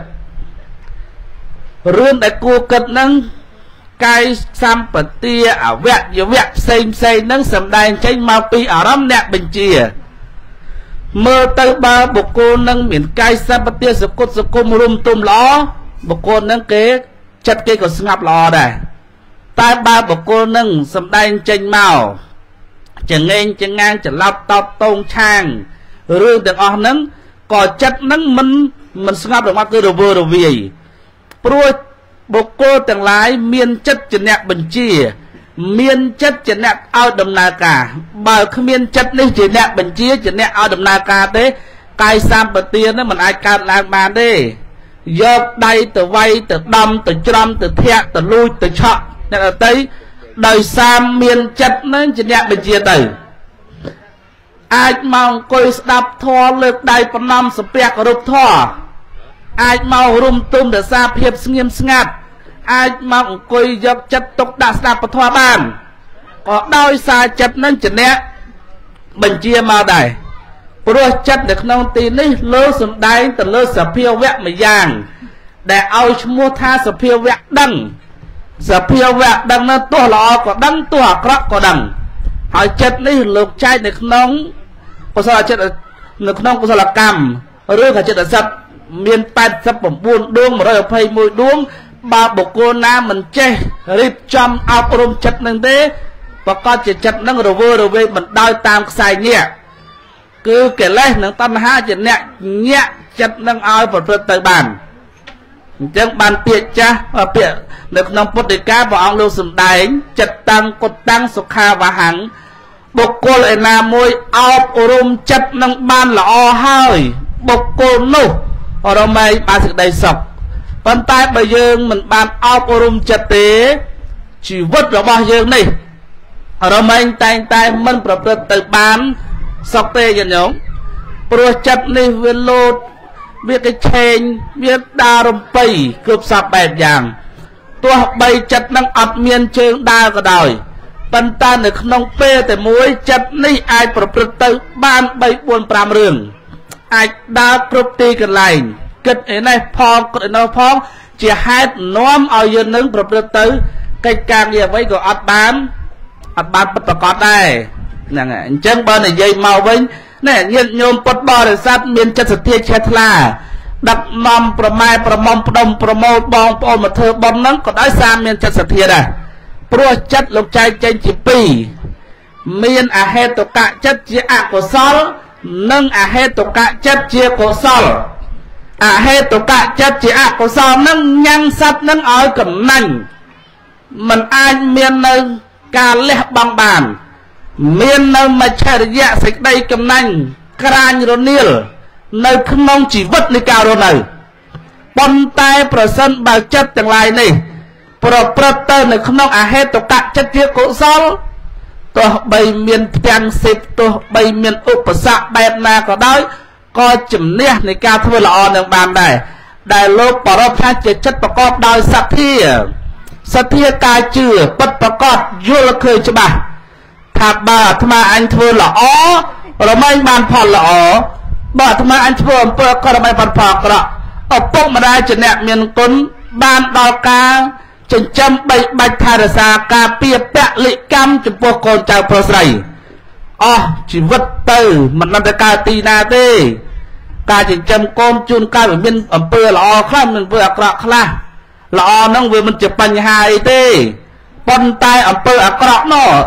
រឿងដែលគួរគិតហ្នឹងកាយសម្បទាអវយវៈផ្សេងផ្សេងហ្នឹងសម្ដែងចេញមកពីអារម្មណ៍អ្នកបញ្ជាមើលទៅបើបុគ្គលនឹងមានកាយសម្បទាសគុតសគុំរុំទុំល្អបុគ្គលនឹងគេចិត្តគេក៏ស្ងប់ល្អដែរតែបើបុគ្គលនឹងសម្ដែងចេញមកចងេងចងាងច្រឡោតតោតតងឆាងរឿងទាំងអស់ហ្នឹងក៏ចិត្តហ្នឹងមិនមិនស្ងប់របស់គឺរវើរវាយព្រោះបុគ្គលទាំងឡាយមានចិត្តជាអ្នកបញ្ជាមានចិត្តជាអ្នកឲ្យដំណើរការបើគ្មានចិត្តនេះជាអ្នកបញ្ជាជាអ្នកឲ្យដំណើរការទេកាយសម្បទានឹងមិនអាចកើតឡើងបានទេយកដៃទៅវាយទៅដំទៅច្រំទៅធាក់ទៅលួចទៅឆក់អ្នកដទៃដោយសារមានចិត្តនឹងជាអ្នកបញ្ជាទៅអាចមកអង្គុយស្ដាប់ធម៌លើកដៃប្រណម្យសំពះគោរពធម៌អាចមករុំទុំដោយសារភាពស្ងៀមស្ងាត់អាចមកអង្គុយយកចិត្តទុកដាក់ស្ដាប់ពធបានក៏ដោយសារចិត្តនឹងជាអ្នកបញ្ជាមកដែរព្រោះចិត្តនៅក្នុងទីនេះលើសំដែងទៅលើសភាវៈមួយយ៉ាងដែលឲ្យឈ្មោះថាសភាវៈដឹងសភាវៈដឹងនោះទោះល្អក៏ដឹងទោះអាក្រក់ក៏ដឹងហើយចិត្តនេះលោកចែកនៅក្នុងកុសលចិត្តនៅក្នុងកុសលកម្មឬក៏ចិត្តសិទ្ធមាន八十九ដួងmột trăm hai mươi mốtដួងបើបុគ្គលណាមិនចេះរៀបចំអប់រំចិត្តនឹងទេប្រកបជាចិត្តនឹងរវើរវាយមិនដោយតាមខ្សែញាក់គឺកិលេសនិងតណ្ហាជាអ្នកញាក់ចិត្តនឹងឲ្យប្រព្រឹត្តទៅបានអញ្ចឹងបានពាក្យចាស់ពាក្យនៅក្នុងពុទ្ធដីកាព្រះអង្គលោកសម្ដែងចិត្តតាំងគុតតាំងសុខាវហੰបុគ្គលឯណាមួយអប់រំចិត្តនឹងបានល្អហើយបុគ្គលនោះរមែងបានសេចក្តីសុខប៉ុន្តែបើយើងមិនបានអប់រំចិត្តទេជីវិតរបស់យើងនេះរមែងតែងតែមិនប្រព្រឹត្តទៅបានសុខទេញាតិញោមព្រោះចិត្តនេះវាលោតវាកឆេងវាដើររំពៃគ្រប់សពបែបយ៉ាងទោះបីចិត្តនឹងអត់មានជើងដើរក៏ដោយប៉ុន្តែនៅក្នុងពេលតែមួយចិត្តនេះអាចប្រព្រឹត្តទៅបានបីបួនប្រាំរឿងអាចដើរគ្រប់ទីកន្លែងគិតឯនេះផងគិតឯនោះផងជាហេតុនាំឲ្យយើងនឹងប្រព្រឹត្តទៅកិច្ចការងារអ្វីក៏អត់បានអត់បានពិតប្រាកដដែរហ្នឹងហើយអញ្ចឹងបើនិយាយមកវិញណែញាតិញោមពុទ្ធបរិស័ទមានចិត្តសទ្ធាជ្រះថ្លាដឹកនាំប្រម៉ែប្រមុំផ្ដុំប្រមូលបងប្អូនមកធ្វើបុណ្យហ្នឹងក៏ដោយសារមានចិត្តសទ្ធាដែរព្រោះចិត្តលោកចែកចេញជាពីរមានអហេតុកៈចិត្តជាអកុសលនិងអហេតុកៈចិត្តជាកុសលអហេតុកៈចិត្តជាអកុសលនឹងញ៉ាំងសត្វនឹងឲ្យកំណាញ់មិនអាចមាននៅការលះបង់បានមាននៅមច្ឆរិយៈសេចក្តីកំណាញ់ក្រាញរនាលនៅក្នុងជីវិតនៃការរស់នៅប៉ុន្តែប្រសិនបើចិត្តទាំងឡាយនេះប្រព្រឹត្តទៅនៅក្នុងអហេតុកៈចិត្តជាកុសលទោះបីមានផ្ទាំងសិបទោះបីមានឧបសគ្គបែបណាក៏ដោយក៏ជំនះនៃការធ្វើល្អនឹងបានដែរដែលលោកបរិបថាជាចិត្តប្រកបដោយសទ្ធាសទ្ធាការជឿពិតប្រកបយល់ឃើញច្បាស់ថាបើអាត្មាអញធ្វើល្អរមែងបានផលល្អបើអាត្មាអញធ្វើអំពើអាក្រក់រមែងបានផលអាក្រក់ឪពុកម្ដាយជាអ្នកមានគុណបានដល់ការចិញ្ចឹមបីបាច់ថែរក្សាការពារពលិកម្មចំពោះកូនចៅប្រុសស្រីអស់ជីវិតទៅមិនដឹងទៅកើតទីណាទេការចិញ្ចឹមកូនជូនកាយវាមានអំពើល្អខ្លះមានអំពើអាក្រក់ខ្លះល្អហ្នឹងវាមិនជាបញ្ហាអីទេប៉ុន្តែអំពើអាក្រក់នោះ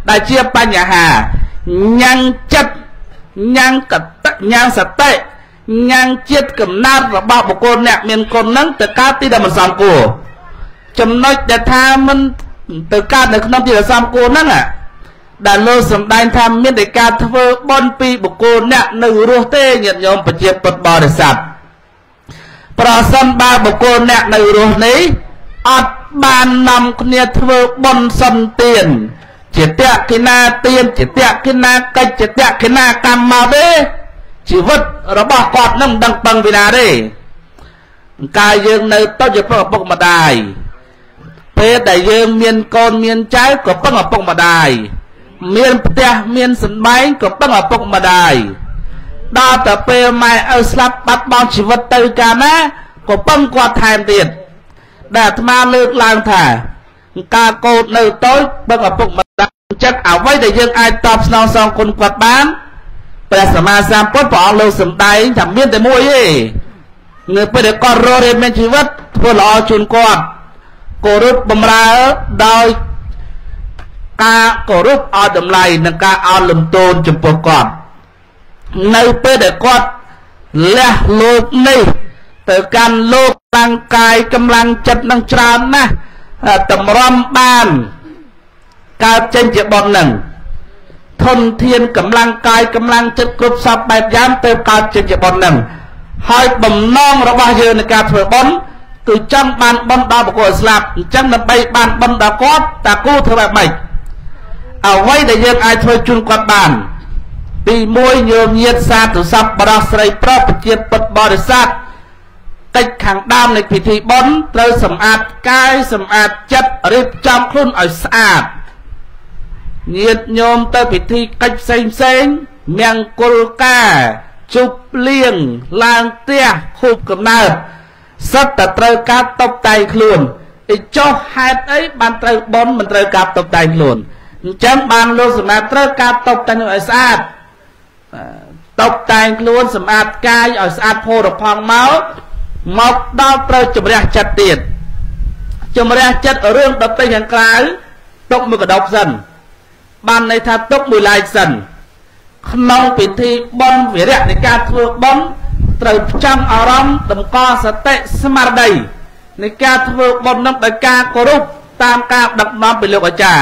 đại chiaបញ្ហាញ៉ាំងចិត្តញ៉ាំងកតញ៉ាំងសតិញ៉ាំងជាតិកំណត់របស់បុគ្គលអ្នកមានគុណនឹងទៅកើតទីដែលមិនសមគួរចំណុចដែលថាមិនទៅកើតនៅក្នុងទីដែលសមគួរហ្នឹងដែលលោកសម្ដែងថាមានតែការធ្វើបុណ្យពីបុគ្គលអ្នកនៅរស់ទេញាតិញោមប្រជាពុទ្ធបរិស័ទប្រសិនបើបុគ្គលអ្នកនៅរស់នេះអត់បាននាំគ្នាធ្វើបុណ្យសន្តានជាតក្កិណាទានជាតក្កិណាកិច្ចជាតក្កិណាកម្មមកទេជីវិតរបស់គាត់នឹងមិនដឹងពឹងពីណាទេកាលយើងនៅតូចជាឪពុកម្ដាយពេលដែលយើងមានកូនមានចៅក៏ពឹងឪពុកម្ដាយមានផ្ទះមានសម្បែងក៏ពឹងឪពុកម្ដាយដល់តែពេលម៉ែឪស្លាប់បាត់បង់ជីវិតទៅកាលណាក៏ពឹងគាត់ថែមទៀតដែលអាត្មាលើកឡើងថាការកូននៅតូចពឹងឪពុកម្ដាយចិត្តអ្វីដែលយើងអាចតបស្នងសងគុណគាត់បានព្រះសម្មាសម្ពុទ្ធព្រះអង្គលោកសម្ដែងថាមានតែមួយទេនៅពេលដែលគាត់រស់រានមានជីវិតធ្វើល្អជូនគាត់គោរពបម្រើដោយការគោរពឲ្យតម្លៃនិងការឲ្យលំទោនចំពោះគាត់នៅពេលដែលគាត់លះលោកនេះទៅកាន់លោកតាំងកាយកម្លាំងចិត្តនឹងច្រើនណាស់តម្រាំបានកើតចេញជាបុណ្យនឹងធនធានកម្លាំងកាយកម្លាំងចិត្តគ្រប់សពបែបយ៉ាងទៅកើតចេញជាបុណ្យនឹងហើយបំណងរបស់យើងในការធ្វើបុណ្យគឺចង់បានបុណ្យដល់បុគ្គលស្លាប់អញ្ចឹងដើម្បីបានបុណ្យដល់គាត់តាគូធ្វើបែបម៉េចអ្វីដែលយើងអាចធ្វើជូនគាត់បានទីមួយញោមញាតិសាធុសពបរោះស្រីប្រុសប្រជាពុទ្ធបរិស័ទកិច្ចខាងដើមនៃពិធីបុណ្យត្រូវសម្អាតកាយសម្អាតចិត្តរៀបចំខ្លួនឲ្យស្អាតញាតិញោមទៅពិធីកិច្ចផ្សេងផ្សេងមង្គលការជប់លៀងឡើងផ្ទះខូបកំណើតសិតតែត្រូវការតុបតែងខ្លួនឯចុះហេតុអីបានត្រូវបុណ្យមិនត្រូវការតុបតែងខ្លួនអញ្ចឹងបានលោកសម្រាប់ត្រូវការតុបតែងឲ្យស្អាតតុបតែងខ្លួនសម្អាតកាយឲ្យស្អាតផូរផង់មកមកដល់ត្រូវជំរះចិត្តទៀតជំរះចិត្តរឿងដតីខាងក្រៅទុកមួយកដប់សិនបានន័យថាទុកមួយឡែកសិនក្នុងពិធីបុណ្យវិរៈនៃការធ្វើបុណ្យត្រូវផ្ចាំអារម្មណ៍តម្កល់សតិស្មារតីនៃការធ្វើបុណ្យនោះដោយការគោរពតាមការដឹកនាំពីលោកអាចារ្យ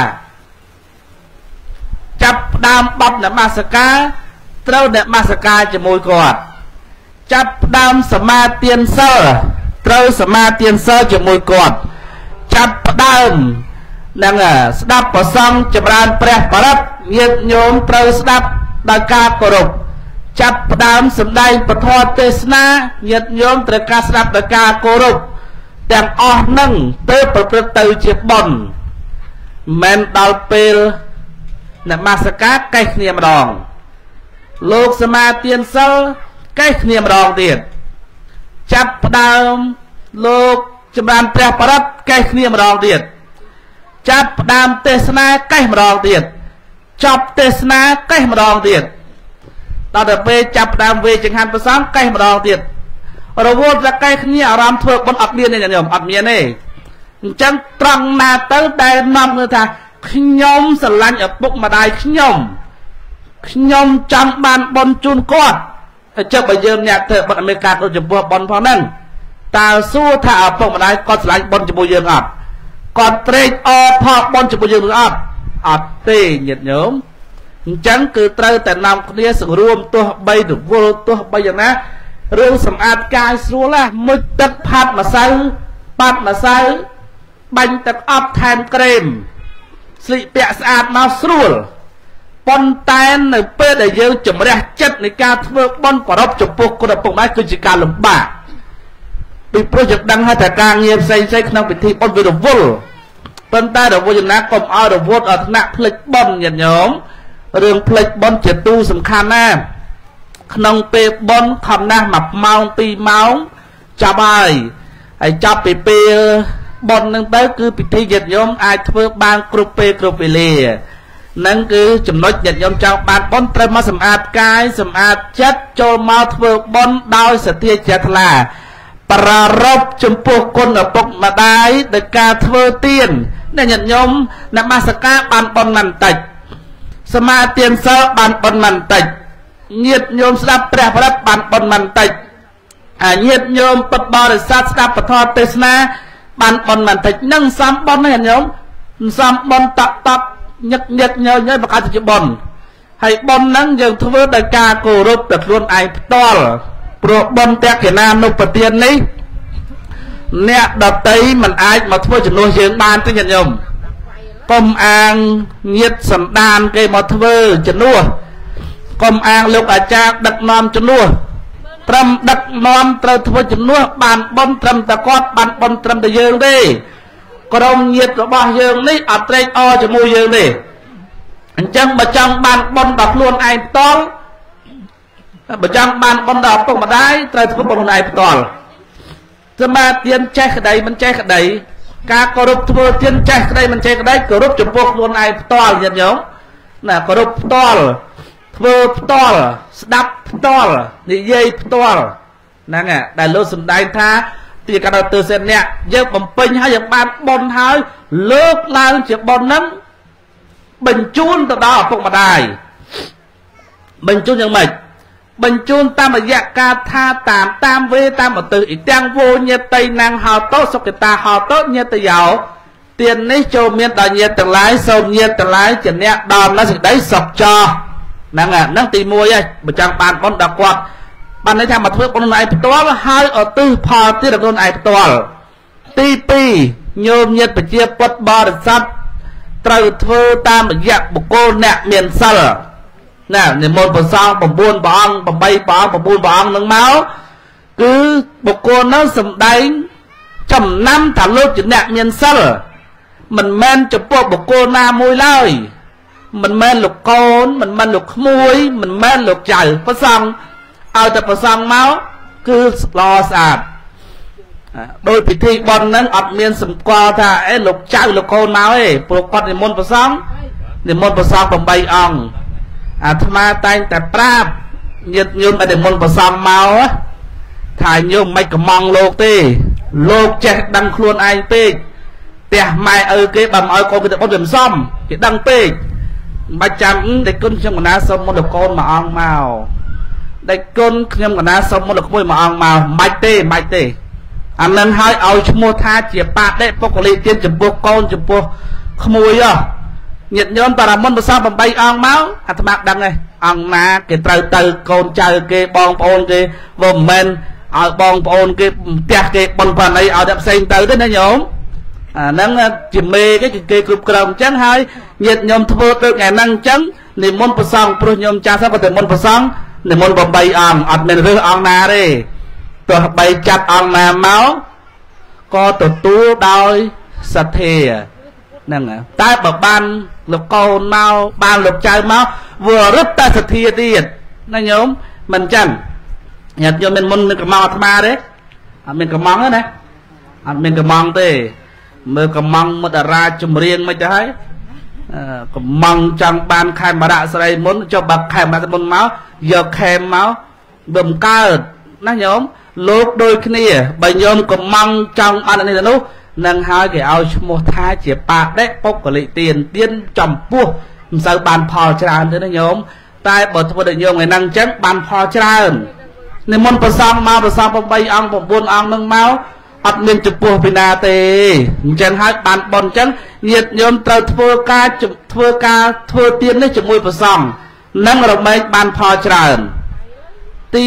ចាប់ផ្ដើមបទនមស្ការត្រូវនមស្ការជាមួយគាត់ចាប់ផ្ដើមសមាទានសិលត្រូវសមាទានសិលជាមួយគាត់ចាប់ផ្ដើមនឹងស្ដាប់ប្រសង្ឃចម្រើនព្រះបរិត្តញាតិញោមត្រូវស្ដាប់ដោយការគោរពចាប់ផ្ដើមសម្ដែងពធទេសនាញាតិញោមត្រូវការស្ដាប់ដោយការគោរពទាំងអស់នឹងទៅប្រព្រឹត្តទៅជាបុណ្យមិនដល់ពេលនមស្ការកេះគ្នាម្ដងលោកសមាទានសិលកេះគ្នាម្ដងទៀតចាប់ផ្ដើមលោកចម្រើនព្រះបរិត្តកេះគ្នាម្ដងទៀតចាប់ផ្ដើមទេសនាកេះម្ដងទៀតចប់ទេសនាកេះម្ដងទៀតដល់ទៅពេលចាប់ផ្ដើមវេចង្ហាន់ប្រសងកេះម្ដងទៀតរវល់តែកេះគ្នាអារម្មណ៍ធ្វើបុណ្យអត់មានទេញោមអត់មានទេអញ្ចឹងត្រង់ណាទៅដែលនាំគឺថាខ្ញុំស្រឡាញ់ឪពុកម្ដាយខ្ញុំខ្ញុំចង់បានបុណ្យជូនគាត់ចុះបើយើងអ្នកធ្វើបុណ្យអមេរិកាទៅចំពោះបុណ្យផងហ្នឹងតើសួរថាឪពុកម្ដាយគាត់ស្រឡាញ់បុណ្យជាមួយយើងអត់គាត់ត្រេកអរផលបុណ្យជាមួយយើងឬអត់អត់ទេញាតិញោមអញ្ចឹងគឺត្រូវតែនាំគ្នាសង្រួមទោះបីរវល់ទោះបីយ៉ាងណារឿងសម្អាតកាយស្រួលណាមុជទឹកផាត់ម្សៅប៉ាត់ម្សៅបាញ់ទឹកអប់ថែមក្រែមស្លៀកពាក់ស្អាតមកស្រួលប៉ុន្តែនៅពេលដែលយើងជំរះចិត្តនៃការធ្វើបុណ្យប្រពចំពោះគុណឪពុកម្ដាយគឺជាការលំបាកពីព្រោះយើងដឹងហើយថាការងារផ្សេងផ្សេងក្នុងពិធីបុណ្យវារវល់ប៉ុន្តែរវល់យ៉ាងណាកុំឲ្យរវល់ដល់ថ្នាក់ផ្លិចបុណ្យញាតិញោមរឿងផ្លិចបុណ្យជាទូសំខាន់ណាស់ក្នុងពេលបុណ្យខំណាស់មួយម៉ោងពីរម៉ោងចាប់ហើយហើយចាប់ពីពេលបុណ្យនឹងទៅគឺពិធីញាតិញោមអាចធ្វើបានគ្រប់ពេលគ្រប់វេលានឹងគឺចំណុចញាតិញោមចង់បានបុណ្យត្រូវមកសម្អាតកាយសម្អាតចិត្តចូលមកធ្វើបុណ្យដោយសទ្ធាជ្រះថ្លាប្រារព្ធចំពោះគុណឪពុកម្ដាយដោយការធ្វើទានអ្នកញាតិញោមនមស្ការបានបុណ្យមិនតិចសមាទានសិលបានបុណ្យមិនតិចញាតិញោមស្ដាប់ព្រះប្រាប់បានបុណ្យមិនតិចអាញាតិញោមពុទ្ធបរិស័ទស្ដាប់ពធទេសនាបានបុណ្យមិនតិចនឹងសំបុណ្យនេះញោមសំបុណ្យតបតបញឹកញឹកញយញយបង្កើតជាបុណ្យហើយបុណ្យហ្នឹងយើងធ្វើដោយការគោរពទៅខ្លួនឯងផ្ទាល់ព្រោះបុណ្យតក្កិណានុបទាននេះអ្នកដតីមិនអាចមកធ្វើជំនួសយើងបានទេញាតិញោមកុំអាងញាតិសន្តានគេមកធ្វើជំនួសកុំអាងលោកអាចារ្យដឹកនាំជំនួសត្រឹមដឹកនាំត្រូវធ្វើជំនួសបានបុណ្យត្រឹមតែគាត់បានបុណ្យត្រឹមតែយើងទេក្រុមញាតិរបស់យើងនេះអត់ត្រេកអរជាមួយយើងទេអញ្ចឹងបើចង់បានបុណ្យដល់ខ្លួនឯងផ្ទាល់បើចង់បានបុណ្យដល់ឪពុកម្ដាយត្រូវធ្វើបុណ្យខ្លួនឯងផ្ទាល់សមាទានចេះក្តីមិនចេះក្តីការគោរពធ្វើទានចេះក្តីមិនចេះក្តីគោរពចំពោះខ្លួនឯងផ្ទាល់ញាតិញោមណាគោរពផ្ទាល់ធ្វើផ្ទាល់ស្ដាប់ផ្ទាល់និយាយផ្ទាល់ហ្នឹងដែលលោកសំដែងថាទីកណ្ដាលទើសិនអ្នកយើងបំពេញហើយយើងបានបុណ្យហើយលើកឡើងជាបុណ្យហ្នឹងបញ្ជូនទៅដល់ឪពុកម្ដាយបញ្ជូនយ៉ាងម៉េចបញ្ជូនតាមរយៈការថាតាមតាមវេតាមឧទ្ទិសអ៊ីទាំងវោញាតិណាំងហោតោសុគតាហោតោញាតិយោទាននេះចូលមានដល់ញាតិទាំងឡាយសូមញាតិទាំងឡាយជាអ្នកដល់នៅសេចក្តីសុខចោហ្នឹងហ្នឹងទីមួយហើយបើចង់បានបុណ្យដល់គាត់បានន័យថាមកធ្វើបុណ្យខ្លួនឯងផ្ទាល់ហើយឧទ្ទិសផលទៀតដល់ខ្លួនឯងផ្ទាល់ទីពីរញោមញាតិប្រជាពុទ្ធបរិស័ទត្រូវធ្វើតាមរយៈបុគ្គលអ្នកមានសិលណានិមន្តព្រះសង្ឃ9ព្រះអង្គ8ព្រះអង្គ9ព្រះអង្គនឹងមកគឺបុគ្គលនោះសំដែងចំណាំថាលោកជាអ្នកមានសិលមិនមែនចំពោះបុគ្គលណាមួយឡើយមិនមែនលោកកូនមិនមែនលោកក្មួយមិនមែនលោកចៅព្រះសង្ឃឲ្យតែព្រះសង្ឃមកគឺល្អស្អាតដោយពិធីបុណ្យហ្នឹងអត់មានសម្គាល់ថាអេលោកចៅលោកកូនមកទេព្រោះគាត់និមន្តព្រះសង្ឃនិមន្តព្រះសង្ឃ8អង្គអាត្មាតែងតែប្រាប់ញាតិញោមដែលនិមន្តព្រះសង្ឃមកថាញោមមិនកំងលោកទេលោកចេះដឹងខ្លួនឯងពេកផ្ទះម៉ែឪគេបើមកឲ្យកូនគេទៅបុណ្យវាមិនសមគេដឹងពេកមិនបាច់ចាំតែគុណខ្ញុំកណាសុំមុនលោកកូនមួយអង្គមកតែគុណខ្ញុំកណាសុំមុនលោកក្មួយមួយអង្គមកមិនបាច់ទេមិនបាច់ទេអានឹងឲ្យឲ្យឈ្មោះថាជាបដិបុគ្គលិកទានចំពោះកូនចំពោះក្មួយហ៎ញាតិញោមតារាមុនប្រសា8អង្គមកអាត្មាដឹងទេអង្គណាគេត្រូវទៅកូនចៅគេបងប្អូនគេបើមិនមែនឲ្យបងប្អូនគេផ្ទះគេបនប្រណីឲ្យតែផ្សេងទៅទេណាញោមអាហ្នឹងជាមេគេគេគ្រប់គ្រងអញ្ចឹងហើយញាតិញោមធ្វើដូចថ្ងៃហ្នឹងអញ្ចឹងនិមន្តប្រសងព្រោះញោមចាស់សោះក៏តែមុនប្រសងនិមន្ត8អង្គអត់មានរើសអង្គណាទេទោះបីចាត់អង្គណាមកក៏ទទួលដោយសទ្ធាហ្នឹងតែបើបានលោកកូនមកបានលោកចៅមកវារឹតតែសទ្ធាទៀតណាញោមមិនចឹងញាតិញោមមានមុននឹងកំងអាត្មាទេអត់មានកំងទេណាអត់មានកំងទេមើលកំងមុតរាចម្រៀងមិនទៅហើយកំងចង់បានខេមរៈស្រីមុនចុះបើខេមរៈមុនមកយកខេមមកបំកើតណាញោមលោកដូចគ្នាបើញោមកំងចង់អត់នេះទៅនោះនឹងហើយគេឲ្យឈ្មោះថាជាបដិបុគ្គលិកទានទានចំពោះមិនសូវបានផលច្រើនទេណាញោមតែបើធ្វើដូចញោមថ្ងៃហ្នឹងអញ្ចឹងបានផលច្រើននិមន្តប្រសងមកប្រសង8អង្គ9អង្គនឹងមកអត់មានចំពោះពីណាទេអញ្ចឹងហើយបានបនអញ្ចឹងញាតិញោមត្រូវធ្វើការធ្វើការធ្វើទាននេះជាមួយប្រសងនឹងរមែងបានផលច្រើនទី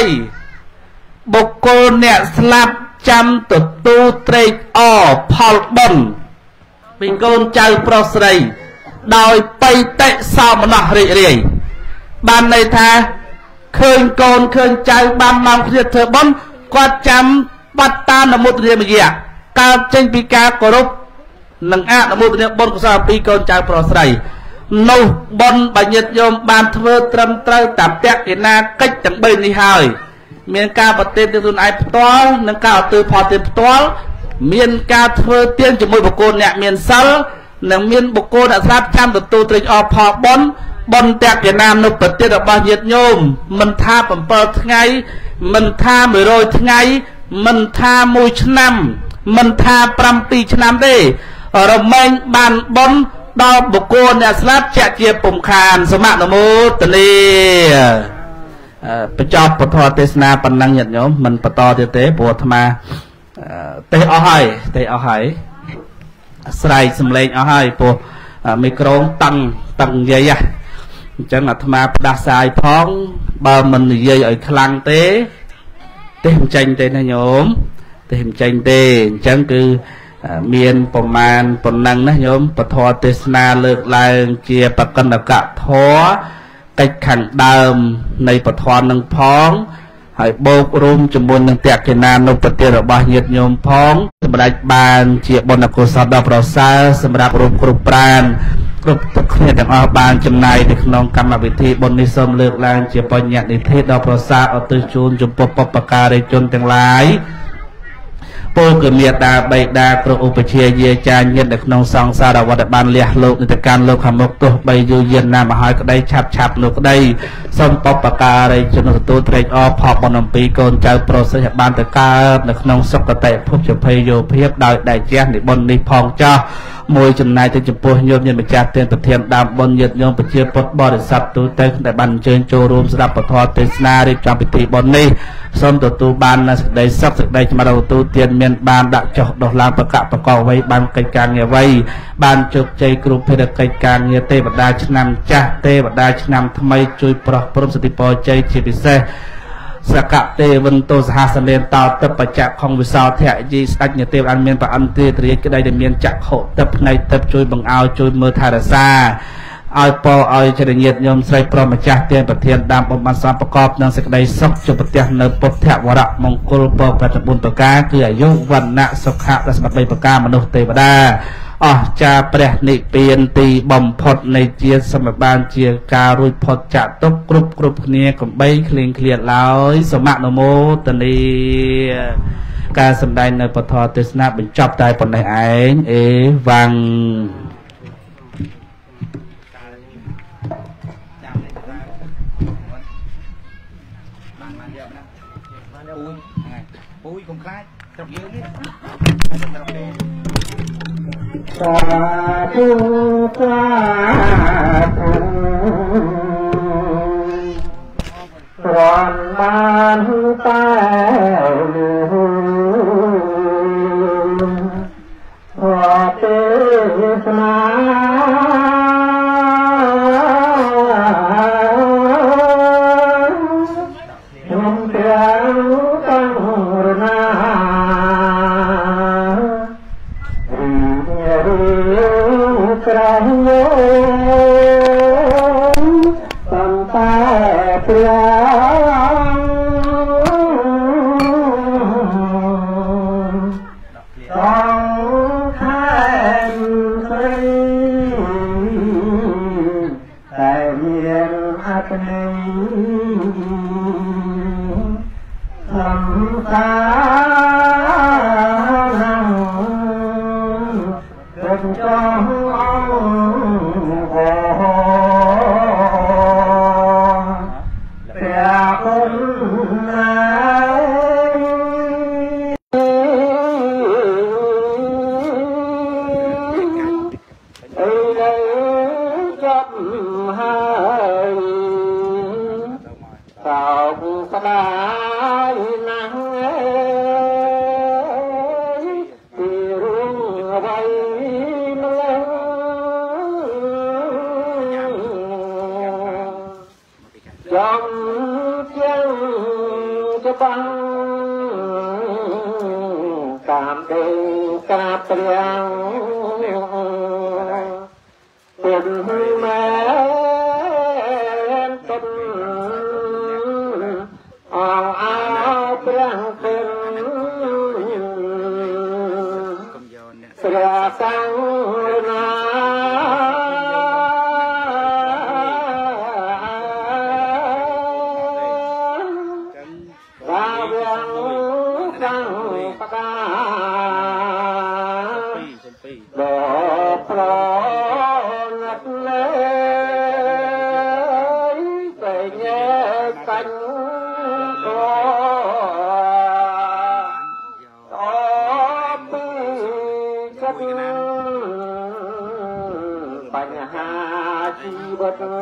3បុគ្គលអ្នកស្លាប់ចាំទទួលត្រេកអរផលបុណ្យពីកូនចៅប្រុសស្រីដោយបៃតេសោមនស្សរីករាយបានន័យថាឃើញកូនឃើញចៅបានមកគ្នាធ្វើបុណ្យគាត់ចាំបត្តានមុទរាមយៈកើតចេញពីការគោរពនិងអនុមោទនាបុណ្យកុសលពីកូនចៅប្រុសស្រីនោះបុណ្យបញ្ញត្តិញោមបានធ្វើត្រឹមត្រូវតាមតក្កិណាកិច្ចទាំង3នេះហើយមានការប្រតិបត្តិខ្លួនឯងផ្ទាល់និងការឧទ្ទិសផលទានផ្ទាល់មានការធ្វើទានជាមួយបុគ្គលអ្នកមានសិលនិងមានបុគ្គលអ្នកស្លាប់ចាំទទួលត្រេកអរផលបុណ្យបុណ្យតក្កិណានុបទានរបស់ញាតិញោមមិនថា7ថ្ងៃមិនថា100ថ្ងៃមិនថាមួយឆ្នាំមិនថា7ឆ្នាំទេរមែងបានបុណ្យដល់បុគ្គលអ្នកស្លាប់ជាក់ជាពុំខានសមនមោទនីបញ្ចប់ពធទេសនាប៉ុណ្ណឹងញាតិញោមមិនបន្តទៀតទេព្រោះអាត្មាទេអស់ហើយទេអស់ហើយស្រែកសំឡេងអស់ហើយព្រោះមីក្រូតឹងតឹងនិយាយអញ្ចឹងអាត្មាផ្ដាសាយផងបើមិននិយាយឲ្យខ្លាំងទេទេមិនចាញ់ទេណាញោមទេមិនចាញ់ទេអញ្ចឹងគឺមានប្រមាណប៉ុណ្ណឹងណាញោមពធទេសនាលើកឡើងជាបកណ្ដកធរកិច្ចខាងដើមនៃពធនឹងផងហើយបូករួមជាមួយនឹងតេកិណានុបទារបស់ញាតិញោមផងសម្ដេចបានជាបុណ្យកុសលដ៏ប្រសើរសម្រាប់រួមគ្រប់ប្រាណគ្រប់ទឹកគ្នាទាំងអស់បានចំណាយនៅក្នុងកម្មវិធីបុណ្យនេះសូមលើកឡើងជាបញ្ញត្តិនិធិដ៏ប្រសើរឧទ្ទិសជូនចំពោះបុព្វការីជនទាំងឡាយពលគឺមេតាបៃតាគ្រប់ឧបជាយាចាញាតិនៅក្នុងសង្សារវត្តបានលះលោកនិតកម្មលោកខាងមុខទោះបីយូរយានណាមហើយក្តីឆាប់ឆាប់នោះក្តីសូមបុព្វការីជនទទួលត្រេកអរផលបុណ្យអំពីកូនចៅប្រុសស្រីបានទៅកើតនៅក្នុងសុគតិភពជភ័យយោភាពដោយដៃជះនិបុណ្យនេះផងចាស់មួយចំណែកទៅចំពោះញោមញាតិម្ចាស់ទានប្រធានដើមបុណ្យញាតិញោមប្រជាពុទ្ធបរិស័ទទូទៅដែលបានអញ្ជើញចូលរួមស្ដាប់ពធទេសនារៀបចំពិធីបុណ្យនេះសូមទទួលបាននូវសេចក្តីសុខសេចក្តីចម្រើនទទួលទានមានបានដាក់ចុះដោះឡើងប្រកបប្រកបអ្វីបានកិច្ចការងារអ្វីបានជោគជ័យគ្រប់ភារកិច្ចការងារទេវតាឆ្នាំចាស់ទេវតាឆ្នាំថ្មីជួយប្រោះព្រំសិទ្ធិពរជ័យជាពិសេសសកទេវិនទោសហសលេនតោទឹកបច្ចៈខងវិសោធៈយីស្ដេចញាទេវបានមានប្រអន្តរាត្រាក្តីដែលមានចក្ខុទឹកផ្នែកទឹកជួយបង្អោជួយមើលថែរក្សាឲ្យពរឲ្យចរិញាតញោមស្រីប្រុសម្ចាស់ទានប្រធានដើមបំបានសំប្រកបនឹងសេចក្តីសុខជួបប្រទះនៅពុទ្ធវរៈមង្គលពរប្រតិបុណ្យប្រការគឺអាយុវណ្ណៈសុខៈและសម្បត្តិប្រការមនុស្សទេវតាអស្ចារ្យព្រះនិព្វានទីបំផុតនៃជាតិសម្បានជាការរួចផុតចាកទុក្ខគ្រប់គ្រប់គ្នាកំបីគ្លៀងគ្លៀតឡើយសមនមោទនីការសម្ដែងនៅពធទេសនាបញ្ចប់តែប៉ុណ្ណេះឯងអេវ៉ាំងปุ้ยคงคล้ายจับยืนนี่สาธุสาธุร้อนบานใต้ลืมขอเทศนาลมเสียงตั้งรนากระโยมตั้งแต่เปลี่ยนต้องแทนใครแต่เมียนอัตนิสัมสานังเป็นจอมโอ้เปียคนไหนไอ้เลยจับให้สาวสลายนังที่รุ่งไว้ยอมเที่ยงจะบังตามเดินกราบเปลี่ยนเป็นแม่ต้นอ่างอาเปลี่ยนเป็นเสียสังนาบอกพระนักเลยไปแยกกันก่อนต่อปีกันไปវត្ត